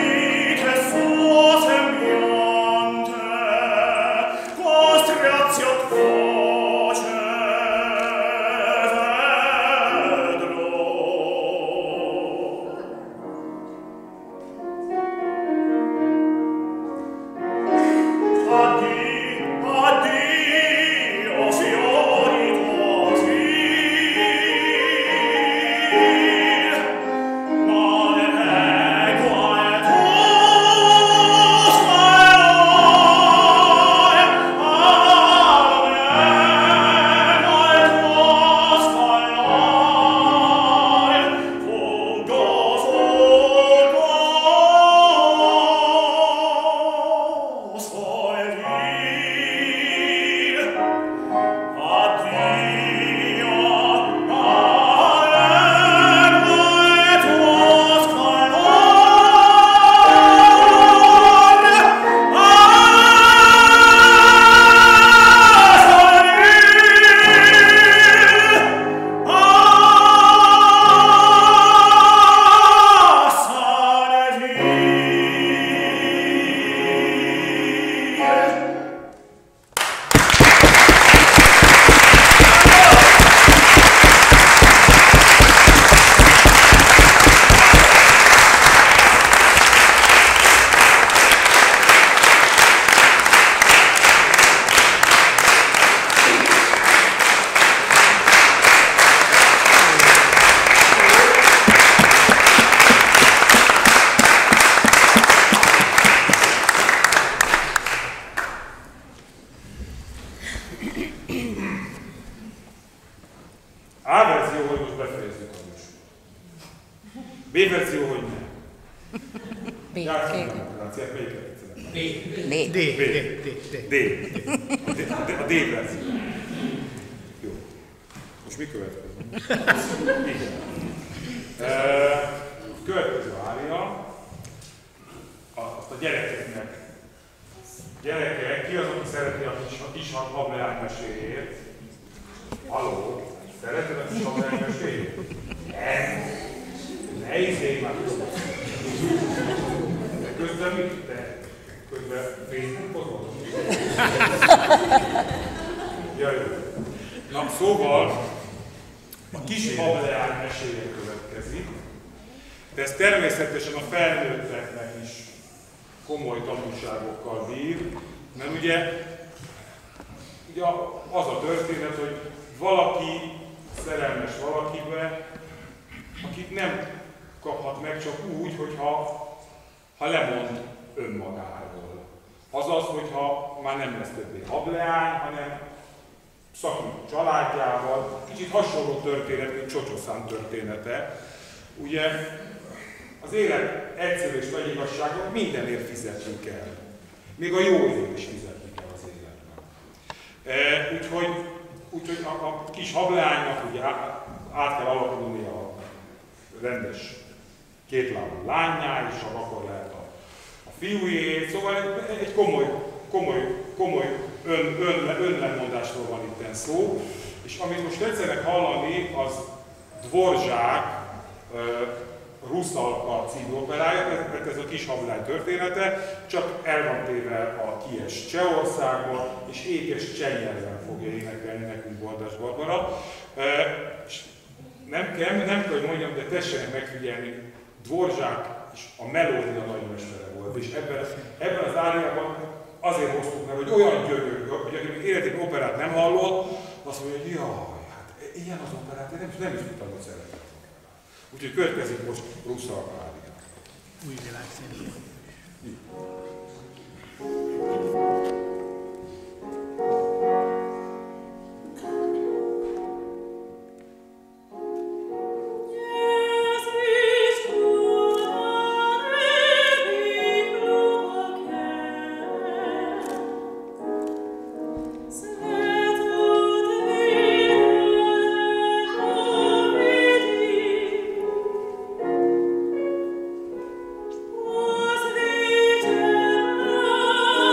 Grazie. A verzió, hogy most befejezzük a műsort. B verzió, hogy nem. B. Játszunk a demokráciát, melyiket tetszenek? B. D, D, D, D. D. A D, a D verzió. Jó. Most mi következik? Igen. E, következő ária. Azt a gyerekeknek. Gyerekek, ki az, aki szereti a kis, a kis hableány meséjét? Halló? Szereted a kis hableány meséjét? Nem. Ne izélj már közben. De közben mit te? Közben Facebookozol? Ja, jó. Na, szóval a kis hableány meséje következik, de ez természetesen a felnőtteknek is komoly tanulságokkal bír, mert ugye, ugye az a történet, hogy valaki szerelmes valakibe, akit nem kaphat meg csak úgy, hogyha ha lemond önmagáról. Azaz, hogyha már nem lesz többé hableány, hanem szakít a családjával. Kicsit hasonló történet, mint Csocsoszám története. Ugye az élet egyszerű és nagy igazsága, mindenért fizetni kell. Még a jóért is fizetni kell az életben. E, úgyhogy úgyhogy a, a kis hableánynak ugye át kell alakulni a rendes kétlábú lányá, és akkor lehet a, a fiújé. Szóval egy, egy komoly, komoly, komoly ön, ön, önlemondásról van itt szó. És amit most tetszenek hallani, az Dvorzsák Ruszalka című operája, mert ez a kis hableány története, csak el van téve a kies Csehországban, és ékes cseh nyelven fogja énekelni nekünk Baldas Barbara. És nem kell, nem kell, hogy mondjam, de tessenek megfigyelni, Dvorzsák is a melódia nagymestere volt, és ebben, ebben az áriában azért hoztuk meg, hogy olyan gyönyörű, hogy aki életében operát nem hallott, azt mondja, hogy jaj, hát ilyen az operát, én nem, nem is tudtam, hogy szeretem. Úgyhogy következik most Ruszalka ária. Új világ színű. Was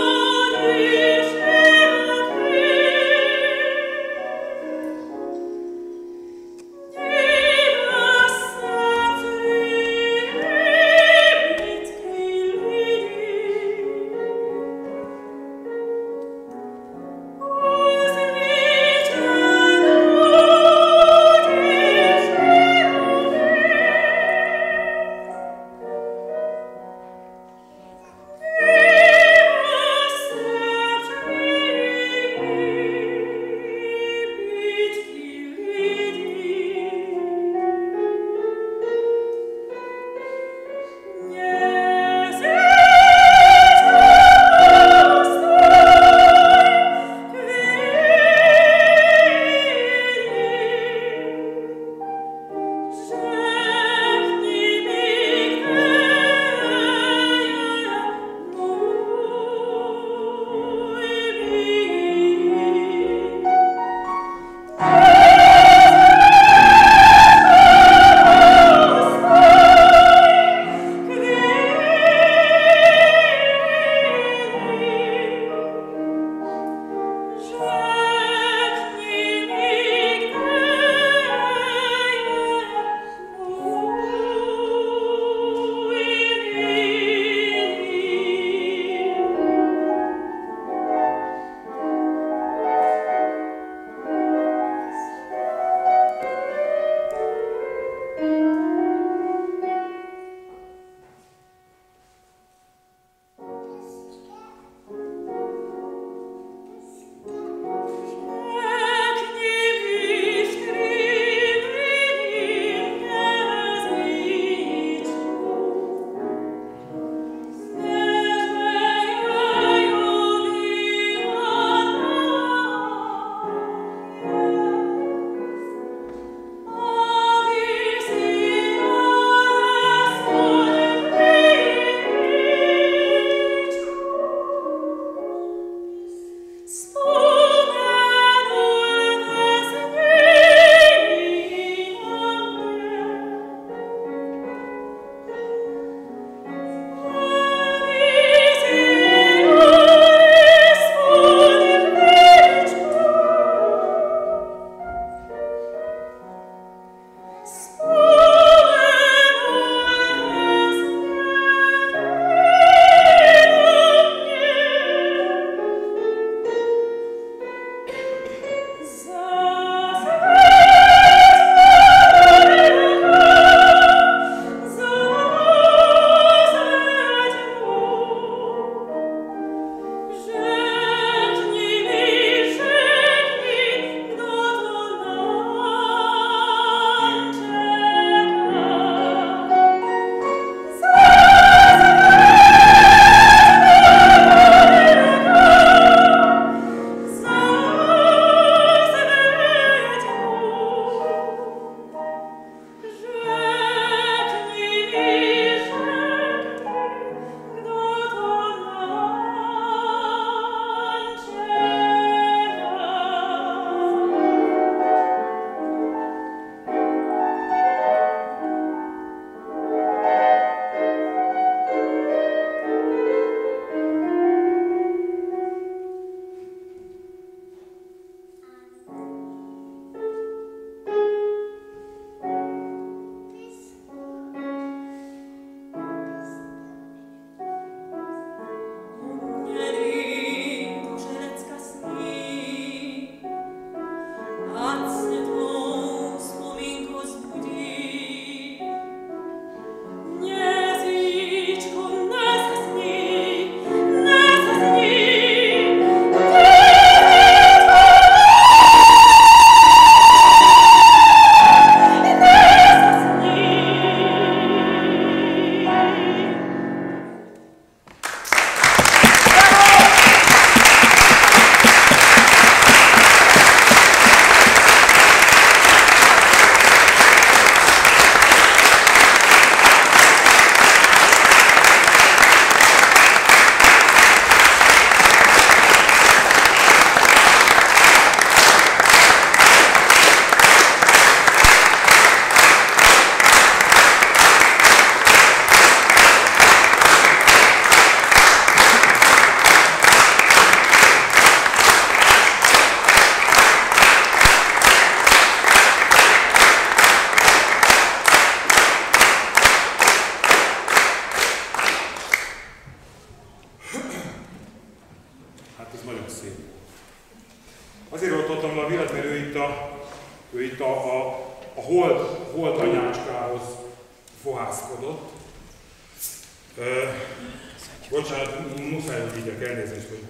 a, ő itt a, a, a hold, hold anyácskához fohászkodott. Ö, bocsánat, muszáj, hogy ígyek, elnézést, hogy...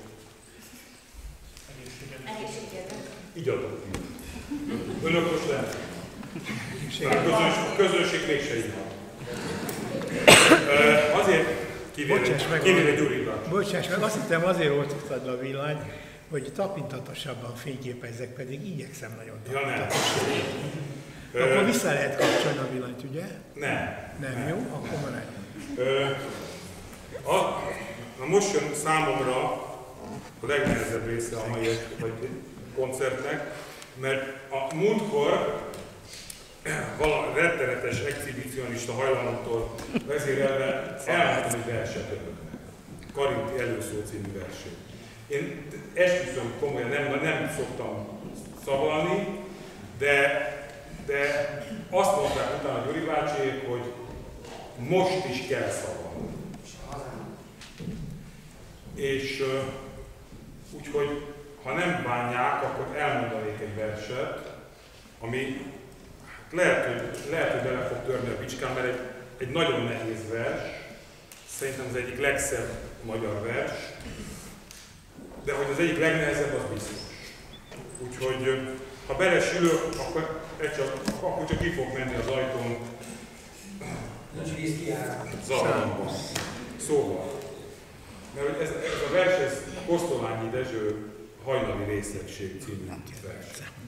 Így adok. Önök most lehet. A közönség, közönség mégse így van. Ö, azért kivéve Gyurival. Bocsáss meg, azt hittem azért oltottad a villanyt, hogy tapintatosabban fényképezzek, pedig igyekszem nagyon tapintatosan. Ja, nem. Akkor vissza lehet kapcsolni a villanyt, ugye? Nem. Nem, nem. Jó? Akkor maradj. Na most jön számomra a legnehezebb része a mai vagy koncertnek, mert a múltkor valami rettenetes exhibicionista hajlamtól vezérelve elmondtam egy verset önöknek. Karinti előszó című versét. Én esküszöm komolyan, nem, nem szoktam szavalni, de, de azt mondták utána Gyuri bácsiék, hogy most is kell szavalni. És uh, úgyhogy, ha nem bánják, akkor elmondanék egy verset, ami lehet, hogy, lehet, hogy bele fog törni a bicskán, mert egy, egy nagyon nehéz vers, szerintem az egyik legszebb magyar vers, de hogy az egyik legnehezebb, az biztos. Úgyhogy, ha belesülök, akkor csak, akkor csak ki fog menni az ajtón zavaromban. Szóval, mert ez, ez a vers, ez Kosztolányi Dezső Hajnali részegség című vers.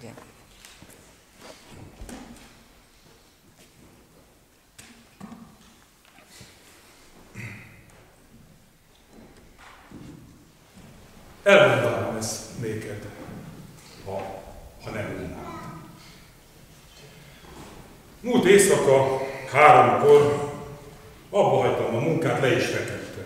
Elmondanám ezt néked, ha, ha nem unnám. Múlt éjszaka, háromkor abba hagytam a munkát, le is feküdtem.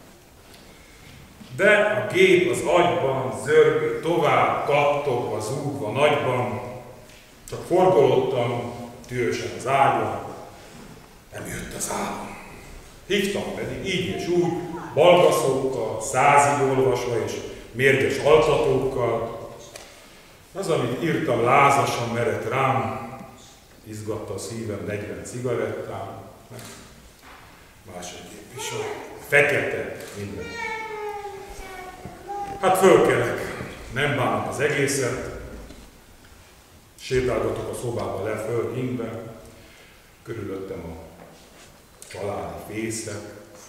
De a gép az agyban zörg, tovább kattogva, zúgva nagyban, csak forgolódtam dühösen az ágyon, nem jött az álom. Hívtam pedig így és úgy, balgaszókkal, százig olvasva és mérges altatókkal. Az, amit írtam, lázasan merett rám, izgatta a szívem negyven cigarettám, meg más egyéb is, a fekete minden. Hát fölkelek, nem bánom az egészet, sétálgatok a szobába le föl, ingben, körülöttem a családi fészek,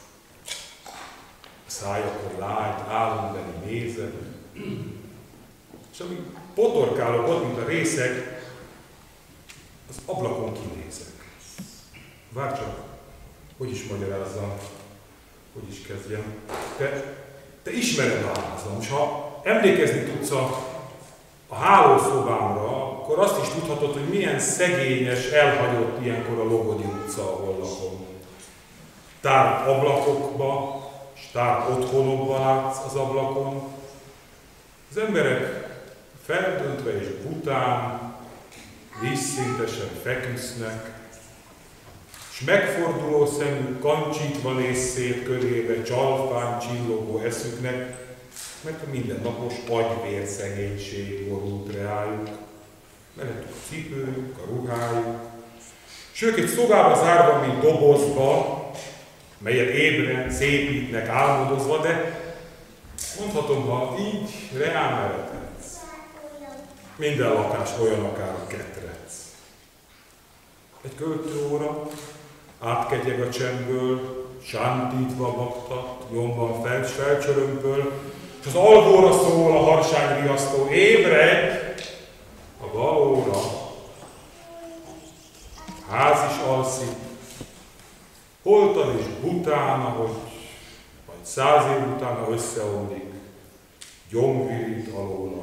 a szájakon lágy, álombeli mézek, és amíg potorkálok ott, mint a részeg, az ablakon kinézek. Várj csak, hogy is magyarázzam, hogy is kezdjem. Te, te ismered a házam, és ha emlékezni tudsz a, a hálószobámra, akkor azt is tudhatod, hogy milyen szegényes, elhagyott ilyenkor a Logodi utca, ahol lakom. Tárt ablakokba, és tárt otthonokba látsz az ablakon. Az emberek feldöntve és bután, vízszintesen feküsznek, és megforduló szemű kancsítva néz szét körébe csalfán csillogó eszüknek, mert a mindennapos agyvérszegénység borult reájuk, mellettük a cipőjük, a ruhájuk, és ők egy szobába zárva, mint dobozba, melyet ébren szépítnek álmodozva, de mondhatom, ha így reál meredhetsz. Minden lakás olyan akár a ketrec. Egy költőóra átkegyeg a csendből, sántítva baktat, nyomban fel, felcsörömpöl, és az alvóra szól a harsányriasztó, ébredj! A bal óra, a ház is alszik, holtan és bután, ahogy majd száz év utána összeomlik, gyomvirít alóla.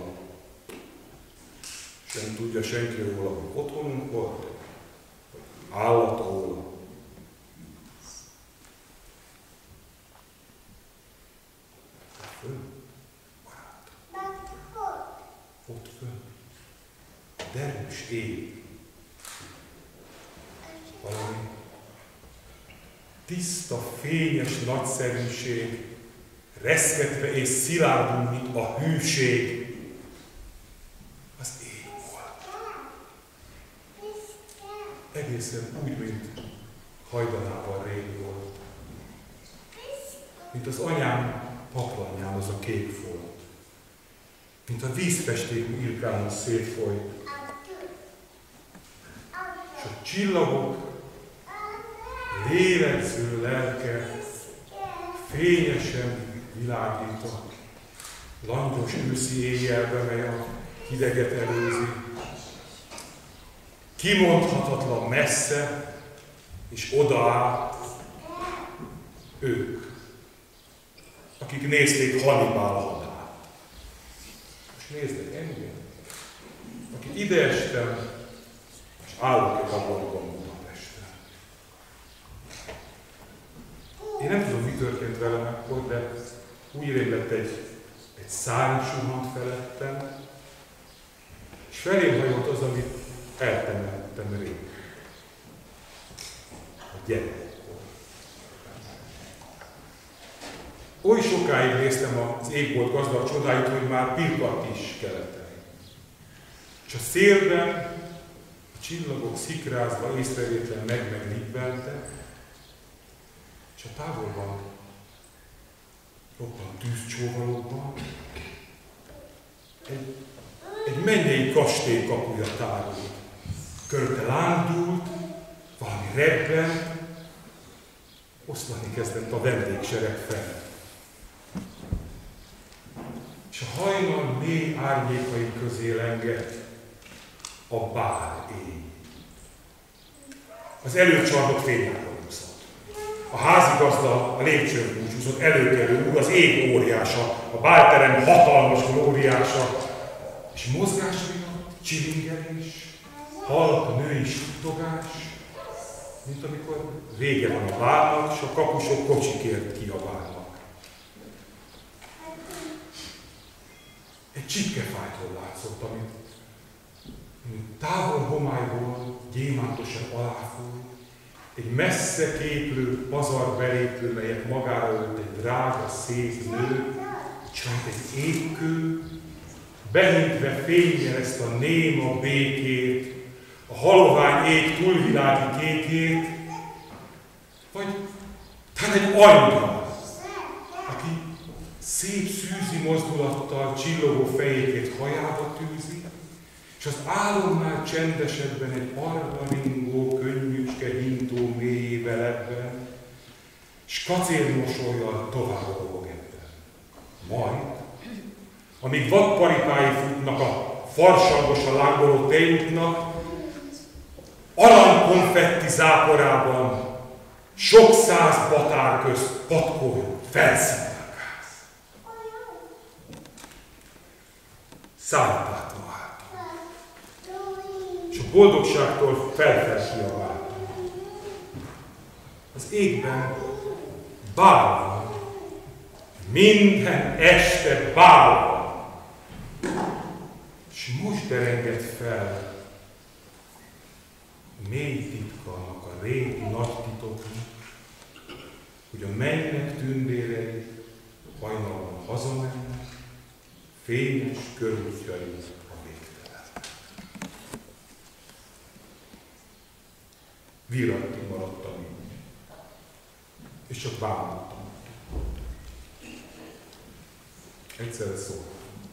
Sem tudja senki róla, hogy otthonunk volt, vagy állat óla. Fönn, barátom. Ott fönn. A derűs ég. Valami tiszta, fényes nagyszerűség, reszketve és szilárdul, mint a hűség. Az ég volt. egészen úgy, mint hajdanában rég volt. Mint az anyám paplanján az a kék folt. Mint a vízfestékű irkámon szétfolyt. És a csillagok lélegző lelke fényesen világított. Langyos őszi éjjelbe, mely a hideget előzi. Kimondhatatlan messze, és oda át ők, akik nézték Hannibal hadát. Most néznek engem, akik ide estem, és állok egy aborban Budapesten. Én nem tudom, mi történt velem akkor, de úgy rémlett egy, egy szárny suhant felettem, és felém hajolt az, amit eltemettem rég. A gyerekkor. Oly sokáig néztem az égbolt gazdag csodáit, hogy már pirkadt is keleten. És a szélben a csillagok szikrázva észrevétlen meg-meg libbeltek, és a távolban roppant tűzcsóvalókban egy, egy mennyei kastély kapuja tárult. Körte lángdult, valami rebbent, oszlani kezdett a vendégsereg fel. És a hajnal mély árnyékai közé lengett a bál éj. Az előcsarnok fényáról úszott. A házigazda a lépcsőn búcsúzott, előkelő úr, az ég óriása, a bálterem hatalmas glóriása, és mozgásriadt, csilingelés, halk női suttogás, mint amikor vége van a bálnak, és a kapusok kocsikért kiabálnak. Egy csipkefájtól látszott, amit, amit távol homályból gyémántosan aláfúj, egy messze képlő pazar belépő, melyet magára ölt egy drága, szép nő, csak egy égkő, behintve fényjel ezt a néma békét, a halovány ég túlvilági kékét, vagy talán egy angyal, aki szép szűzi mozdulattal csillogó fejékét hajába tűzi, és az álomnál csendesebben egy arra ringó, könnyűcske hintó mélyébe lebben, s kacérmosollyal tovább dolog ebben. Majd, amíg vadparipái futnak a farsangosan lángoló tejútnak, aranykonfetti záporában sok száz batár közt patkoljon, felszínálkáz. Szálltától álltam, és a boldogságtól felfel kiabáltam. Az égben bál van, minden este bál van. És most derenged fel mély titkalnak, a régi nagy titoknak, hogy a mennek tündérei hajnalban hazamennek, fényes körútjai a végtelen. Virrattig maradtam így, és csak bámultam. Egyszerre szóltam.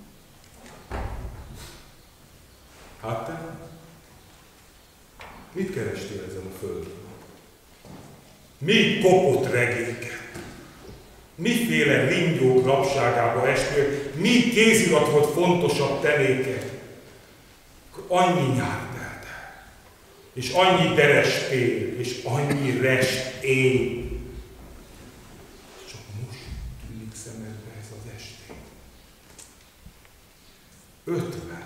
Hát te? Mit kerestél ezen a földön? Mi kopott regéket? Miféle ringyók rabságába estél? Mi kézirat volt fontosabb tenékek? Annyi nyár telt el, és annyi derestél, és annyi rest éj. Csak most tűnik szemedbe ez az estély. Ötven.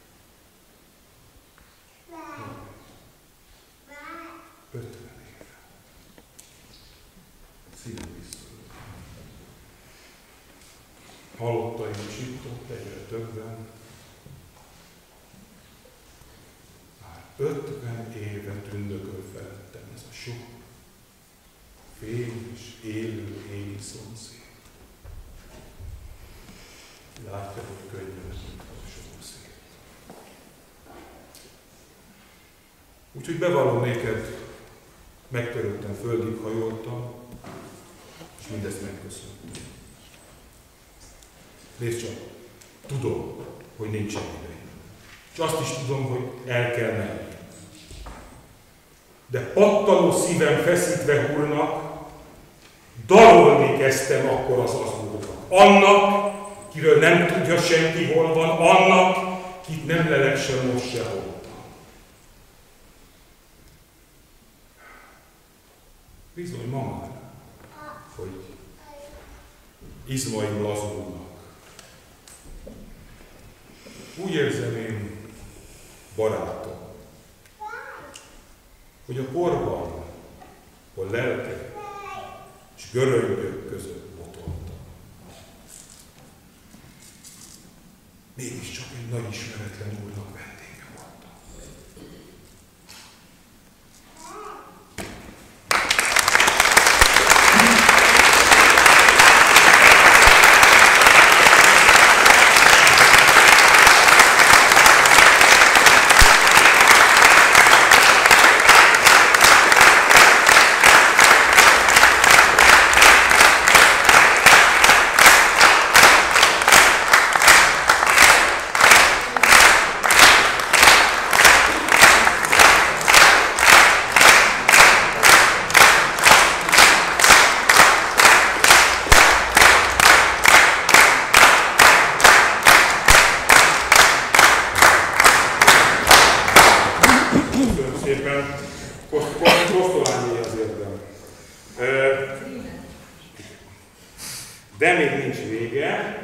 Ötven éve. Szívem vissza. Halottaim is itt, egyre többen. Már ötven éve tündököl felettem ez a sok fényes, élő égi szomszéd. Látja, hogy könnyen, mint a sószéd. Úgyhogy bevallom néked, megtörődtem, földig hajoltam, és mindezt megköszöntem. Nézd csak, tudom, hogy nincsen idő. És azt is tudom, hogy el kell menni. De pattanó szívem feszítve húrnak, dalolni kezdtem akkor az azónak. Annak, kiről nem tudja senki, hol van, annak, kit nem lelek sem most sehol. Bizony ma már, hogy izmaim lazulnak. Úgy érzem én, barátom, hogy a porban, hol lelkek és göröngyök között botoltam. Mégiscsak egy nagy ismeretlen úrnak vendége voltam. De még nincs vége,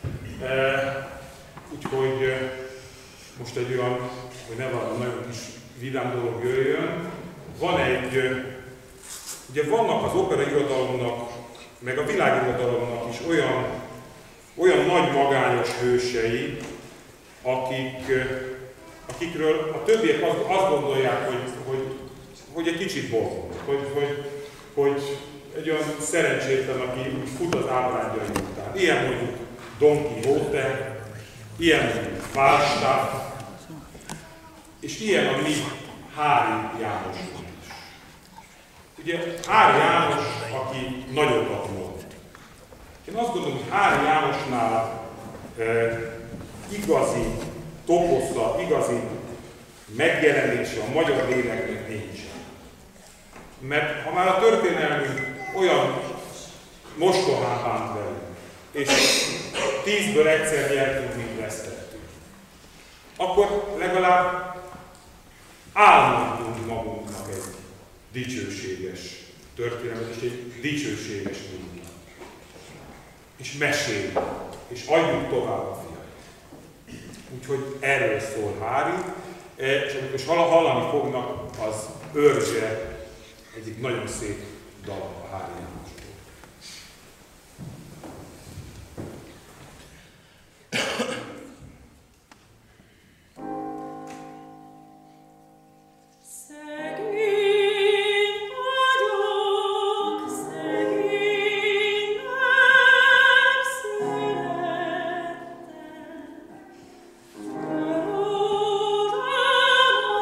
úgyhogy most egy olyan, hogy ne valami nagyon kis vidám dolog jöjjön. Van egy, ugye vannak az operairodalomnak, meg a világirodalomnak is olyan, olyan nagy magányos hősei, akik, akikről a többiek azt, azt gondolják, hogy, hogy, hogy egy kicsit boldog, hogy, hogy, hogy egy olyan szerencsétlen, aki úgy fut az ábrányai után. Ilyen mondjuk Don Quixote, ilyen mondjuk Falstaff, és ilyen a mi Háry Jánosunk is. Ugye Háry János, aki nagyokat mond. Én azt gondolom, hogy Háry Jánosnál eh, igazi toposza, igazi megjelenése a magyar léleknek nincsen. Mert ha már a történelmünk olyan mostohán bánt velünk, és tízből egyszer nyertünk, mint vesztettünk, akkor legalább álmodjunk magunknak egy dicsőséges történelmet, és egy dicsőséges múltat. És meséljünk, és adjuk tovább a fiait. Úgyhogy erről szól Háry, és amikor hallani fognak, az Őrzse egyik nagyon szép dal a Háry Jánosról.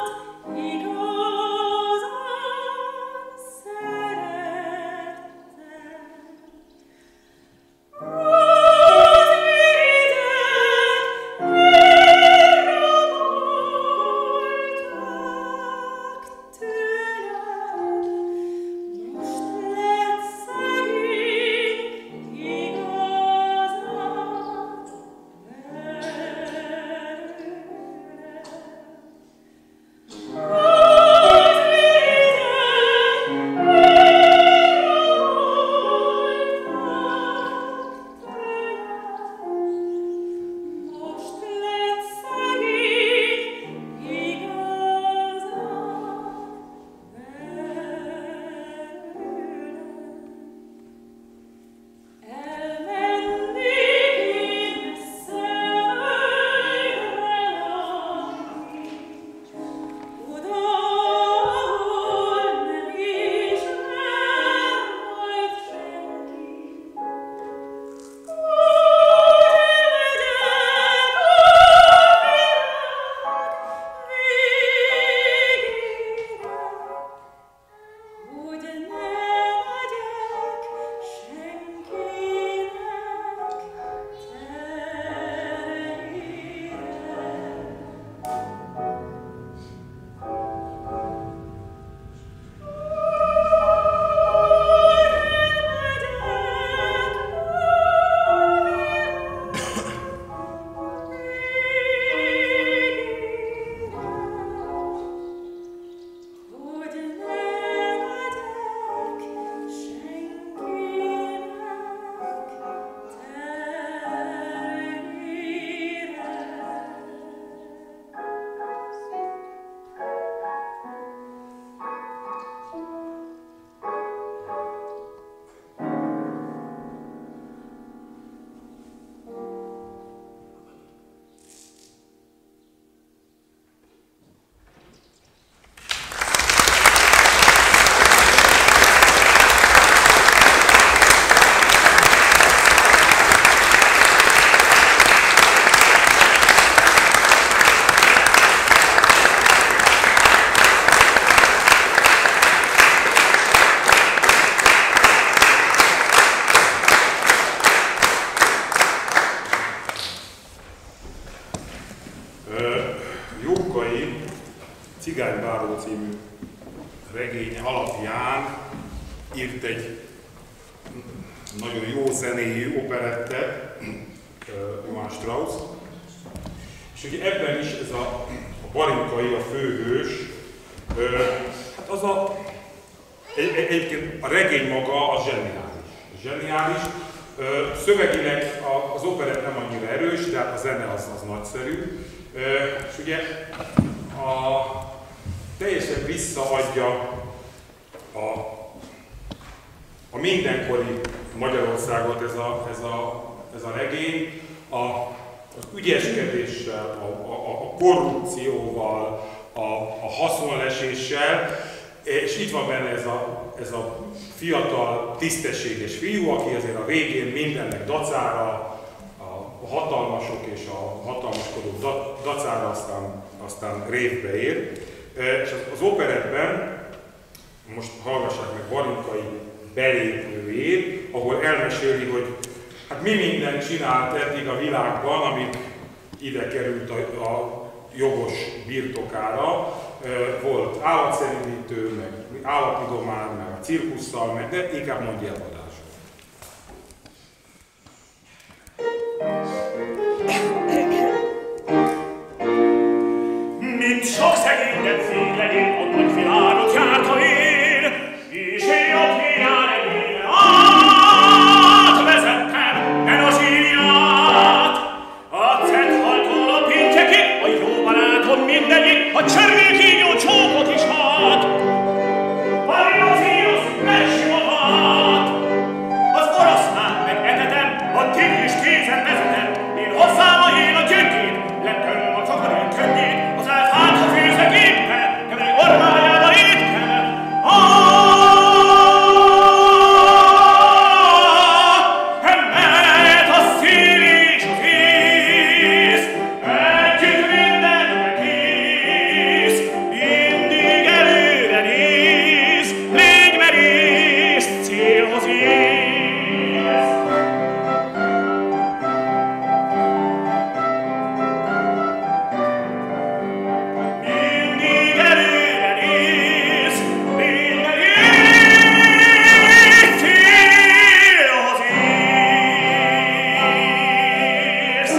Szerettem. Cigánybáró című regénye alapján írt egy nagyon jó zenéjű operettet, Johann Strauss. És ugye ebben is ez a, a Barinkai, a főhős, hát az a, egy, egyébként a regény maga a zseniális. Zseniális. Szövegileg az operett nem annyira erős, de a zene az, az nagyszerű. És ugye a, teljesen visszaadja a, a mindenkori Magyarországot ez a, ez a, ez a regény, a, az ügyeskedéssel, a, a, a korrupcióval, a, a haszonleséssel, és itt van benne ez a, ez a fiatal, tisztességes fiú, aki azért a végén mindennek dacára, a hatalmasok és a hatalmaskodók dacára aztán, aztán révbe ér. És az operettben, most hallgassák meg Barinkai belépőjét, ahol elmeséli, hogy hát mi mindent csinált eddig a világban, amit ide került a, a jogos birtokára. Volt állatszerűtő, meg állatidomán, meg a cirkusszal, meg, de inkább mondja el adásra. Mint sok szegényen fénylegén, a nagy világot járta én, és én ott jár én átvezettem menazsíriát. A cethajtól a pintyekig, a jó barátom mindegyik, a cservék így a csókot is hat. Parinozírosz megsimogat, az oroszlán meg etetem, a tigris kézen vezetem, én hozzám a hén a gyöngét, lettem a csakarén könnyét, az elfát a főzek éppen, kemely ormájába étkel. Emellett a szív és az ész, együtt mindenre kész, mindig előre néz, légy merész, célhoz ész. Mindig előre néz, légy merész, célhoz ész.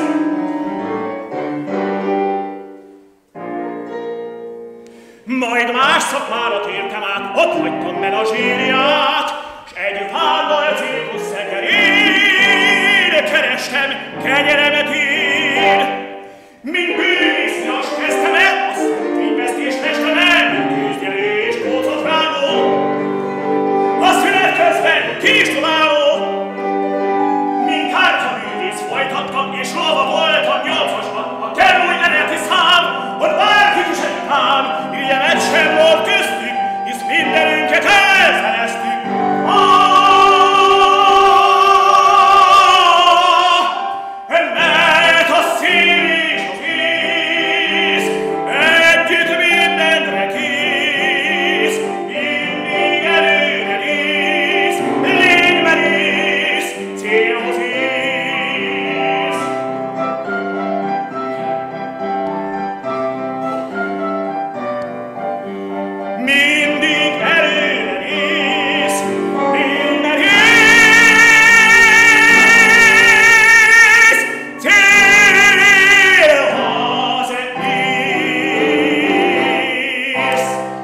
Majd más szakmára tértem át, ott hagytam menazsériát, s egy vállal cirkusz szekerén kerestem kenyeremet én. Mint bűnisznyas kezdtem el, a szentényvesztés mestem el, mint tűzgyelés, kócot rágó. A szünet közben ki is tudáló, mint kártyaművész folytattam, és lova voltam nyolcasban, a kell úgy eredeti szám, hogy bárki is egy tám, ilyenet sem volt köztük, hisz mindenünket elfeleztük. Emellett a szív és az ész, együtt mindenre kész, mindig előre néz, légy merész, célhoz ész. Mindig előre néz, légy merész, célhoz ész.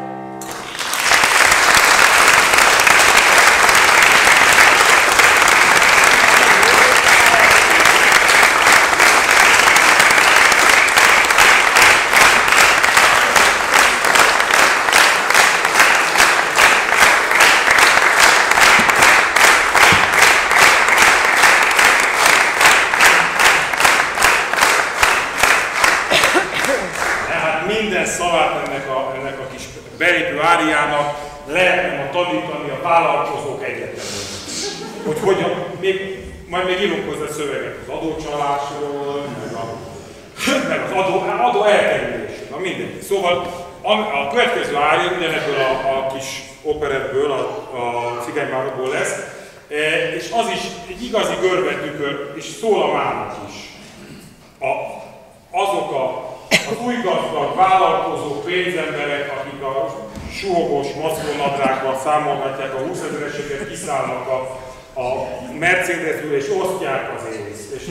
Tehát minden szavát ennek a, ennek a kis belépő áriának lehetne ma tanítani a vállalkozók egyetemén. Hogy hogyan, még, majd még írunk hozzá szöveget az adócsalásról, meg, a, meg az adó, adó elkerülésről, na mindegy. Szóval a, a következő ária ugyanebből a, a kis operettből, a, a Cigánybáróból lesz, e, és az is egy igazi görbetükör, és szól a mának is. A, azok a az új gazdag vállalkozó pénzemberek, akik a suhogós maszkónadrággal számolgatják a húszezereseket, kiszállnak a, a Mercedesből és osztják az észt. És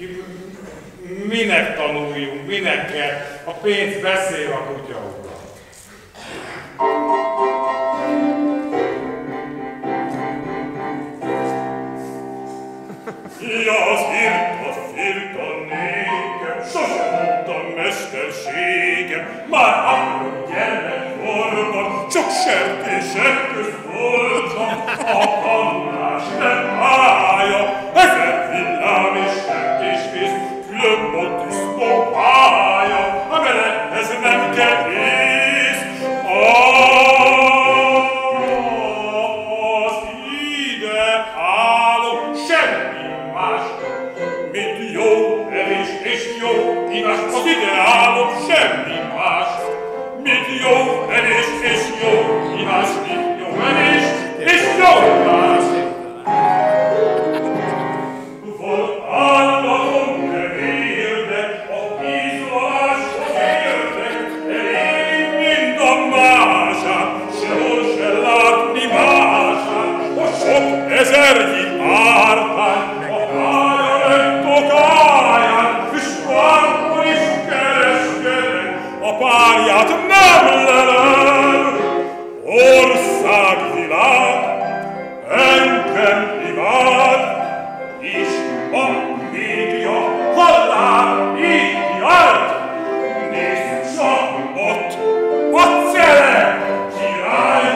minek tanuljunk, minek kell, a pénz beszél a kutyaukra. Ja, az írt, az írt a nékem, sose mondtam mesterségem, már apró gyermekkorban, csak sertések közt voltam, a tanulás nem pálya, ezer villám és sertésvíz, külön a tisztó pálya, a meleghez nem kell ész, az ideálom semmi más, mint jó evés és jó ivás, az ideálom semmi más, mint jó evés és jó ivás, mint jó evés és jó ivás. Volt állatom, de érdek, a vízoláshoz érdek, elég mind a mását, sehol se látni mását, a sok ezernyi ártány, a pálya öntokáján, és bárhol is kereskedek, a párját nem lelem. Országvilág, engem imád, és a média hallám így járt. Nézd csak ott, a cele király!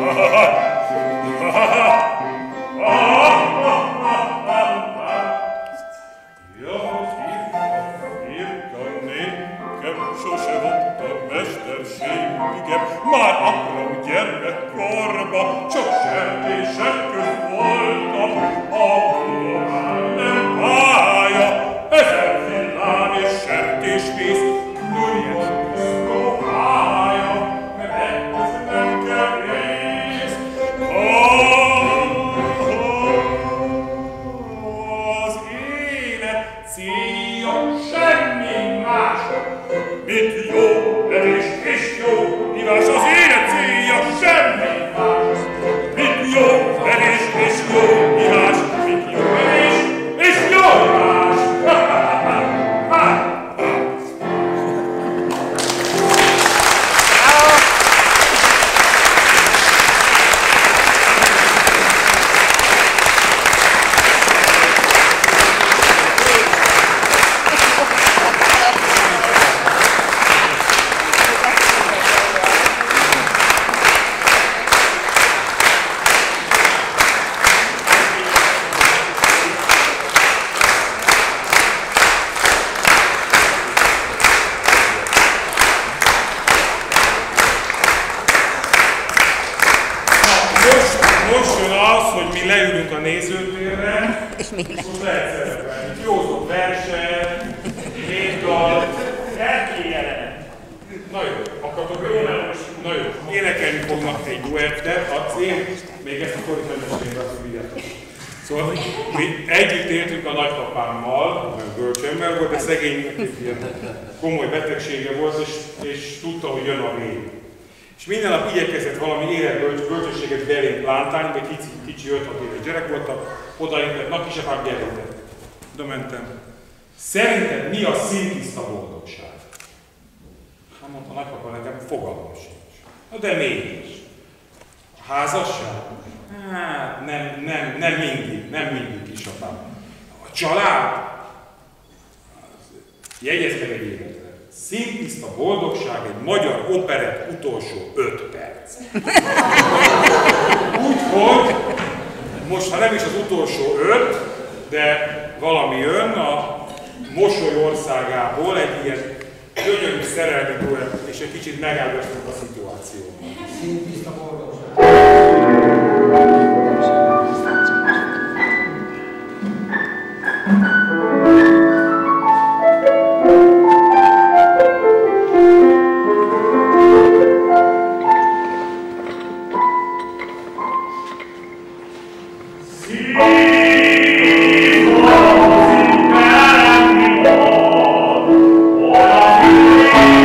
Sose mondtam mesterségem, már apró gyermekkorba, csak sertések közt voltam, a tudomány nem pálya, ezer villám és sertésvíz, külön tisztó pálya, mert ehhez nem kell rész. Az élet célja semmi más, mint jó evés és jó ivás, az élet célja semmi más, mint jó evés és jó ivás, mint jó evés és jó ivás. Leülünk a nézőtérre, és most lehet szerepelni. Józó verset, népdal, elké jelenet. Na jó, akartok énekelni? Na jó, énekelni fognak egy duettet, az én, még ezt a korifendességre azt vigyátok. Szóval mi együtt éltünk a nagypapámmal, nagyon bölcsemmel volt, de szegénynek egy ilyen komoly betegsége volt, és, és tudta, hogy jön a vég. És minden nap igyekezett valami életbölcsességet belém plántálni, mert kicsi, kicsi öt-hat éves gyerek voltam, odaintett, na kisapám, gyere ide. Oda mentem. Szerinted mi a szintiszta boldogság? Hát mondta a nagypapa nekem, fogalmam sincs. Na de mégis. A házasság? Hát nem, nem, nem mindig, nem mindig kisapám. A család? Jegyezd meg egy életre. Szintiszta boldogság egy magyar operett utolsó öt perc. Úgyhogy most, ha nem is az utolsó öt, de valami jön a mosoly országából, egy ilyen gyönyörű szerelmi duett, és egy kicsit megállítottuk a szituációban. Szintiszta boldogság. Oh,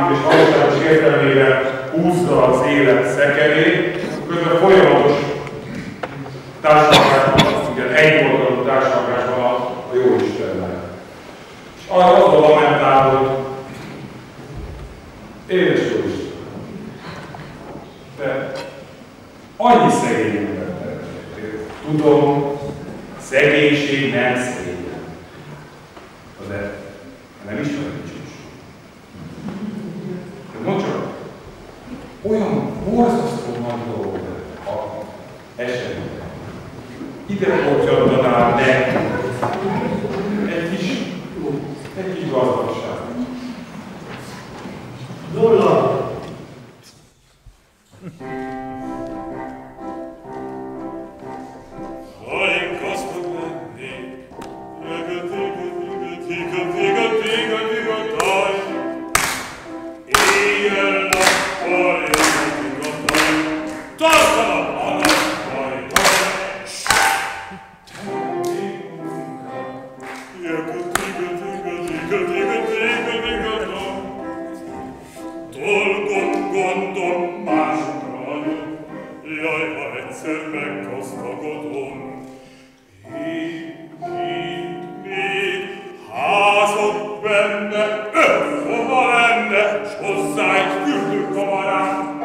és valóságos értelmére húzza az élet szekerét, közben folyamatos társadalmásban, ugye egyoldalú társadalmásban a, a Jóistennel. És arra az lamentál, hogy édes Jóisten, de annyi szegény embert teremtettél. Tudom, szegénység nem szégyen. De nem ismerem nincs. De mondd csak, olyan borzasztó nagy dolog a esetben. Ide potyantanál nekünk egy kis, egy kis gazdagság. Nulla! Ha én gazdag lennék, tiga, tiga, tiga, tiga, tiga, taj. Éjjel-nappal jönnek a taj. Tartanak a nappal, taj. Tennék munkát. Tiga, tiga, tiga, tiga, tiga, tiga, tiga, taj. Dolgom, gondom, másokra jön. Jaj, ha egyszer meggazdagodom. Én, én, még házad benne, öt hova lenne, s hozzá egy fürdőkamarám.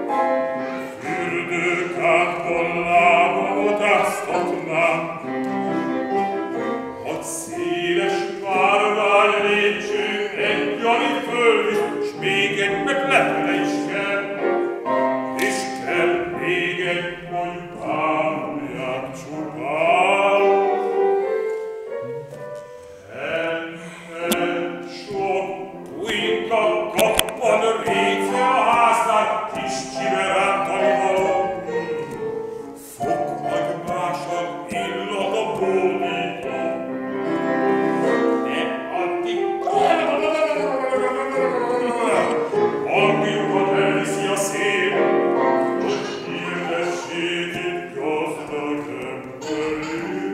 Fürdőkádban lábamat áztatnám. Hadd széles márvány lépcső, egy gyali fölvisz, s még egy meg lefele is kell. És kell még egy mondját csupán. Ennek sok újka kappan réce a háznál, kis csimerántani való. Fog meg másan illat a bódító. De addig hangjukat elviszi a szél, hogy hirdessék itt gazdag emberét.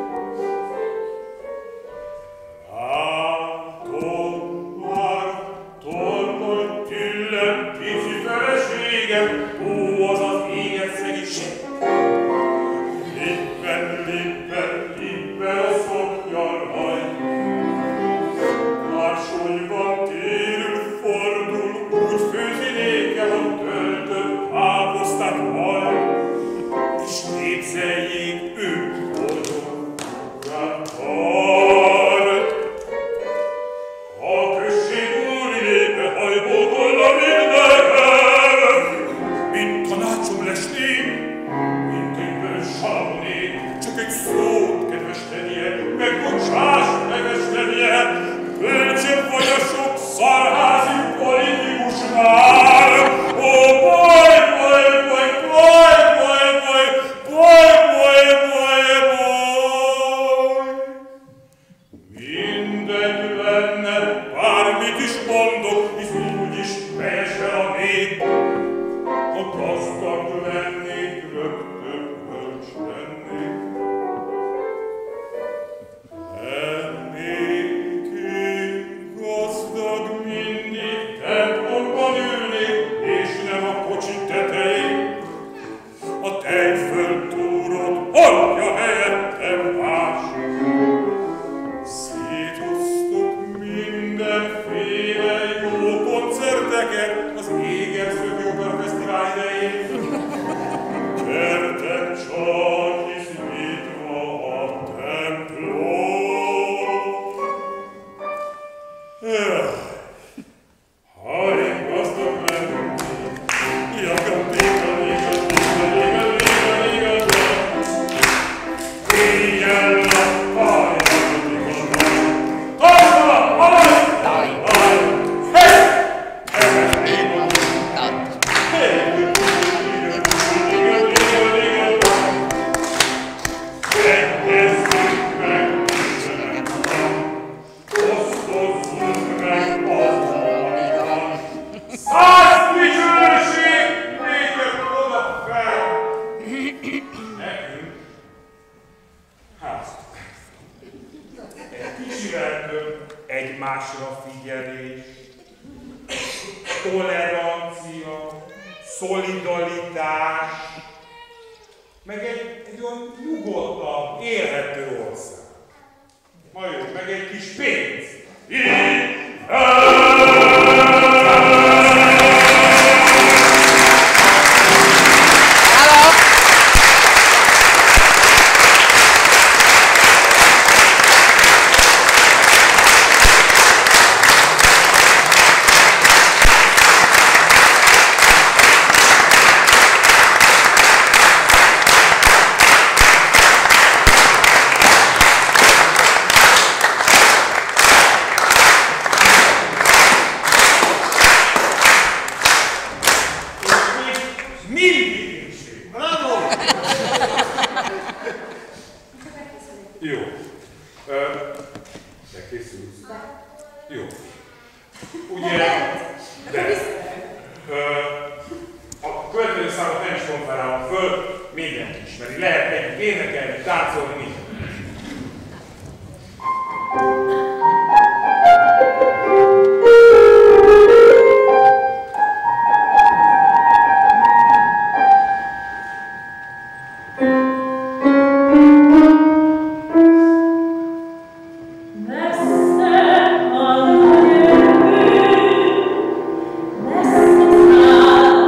Látom már, tolvaj tüllem pici feleségem, ó, az az éget szegítség. Lippen, lippen, lippen a szokja raj. Mársonyban térül, fordul, úgy főzi nékem a töltött áposztát haj. És népzeljék ő boldogát tart. A község úri népe hajbódolna mindenhez, mint tanácsom lesnék, mint egy salmonék, csak egy szót kedveskedje, meg bocsáss kedveskedje, töltse vagy a sok szarházi politikusnál. Ó, baj, baj, baj, baj, baj, baj, baj, baj, baj, baj. Mindegy lenne, bármit is mondok, hisz úgyis beesel a nép. Ha gazdag lennék, rögtön bölcs lennék. Lennék én gazdag, mindig templomban ülnék, és nem a kocsi tetején. A tejföldtúrót hagyja helyettem más. Szétosztok mindenféle jó koncerteket az Égerző Jókor Fesztivál idején. Gyertek csak, hisz nyitva a templom. Ha én gazdag lennék, jaga, béga, béga, béga, béga, béga, béga, éjjel-nappal jönnek a taj. Tartva, alaj, alaj, hé! tolerancia, szolidaritás, meg egy, egy olyan nyugodtabb, élhető ország. Na jó, meg egy kis pénz.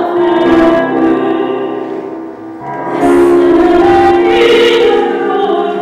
Oh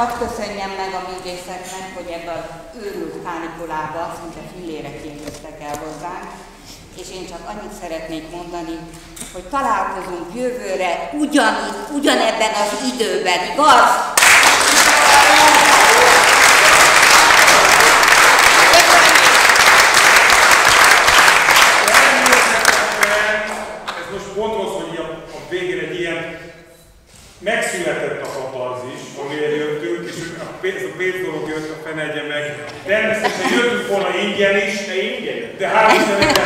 hadd köszönjem meg a művészeknek, hogy ebben az őrült kánikulában szinte filléreként jöttek el hozzánk, és én csak annyit szeretnék mondani, hogy találkozunk jövőre ugyanitt, ugyanebben az időben, igaz? Ez most pont az, hogy a, a végén egy ilyen megszületett a katarzis, amiért jöttünk, és a pénz, a pénz dolog jött, a fenegye meg. Természetesen jöttünk volna ingyen is, de ingyen. De három szeretem.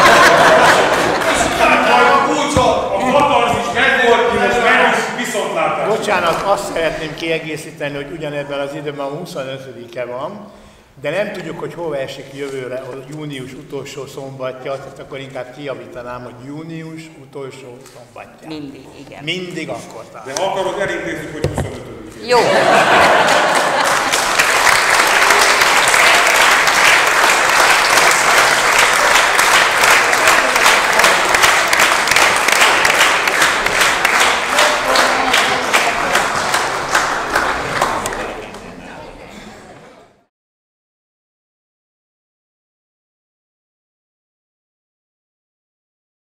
A kulcsot! A katarzis meg volt, és meg is viszontlátás. Bocsánat, azt szeretném kiegészíteni, hogy ugyanebben az időben a huszonötödike van, de nem tudjuk, hogy hova esik jövőre a június utolsó szombatja, tehát akkor inkább kijavítanám, hogy június utolsó szombatja. Mindig, igen. Mindig akkor talán. De ha akarod, elintézzük, hogy huszonötödike. Jó.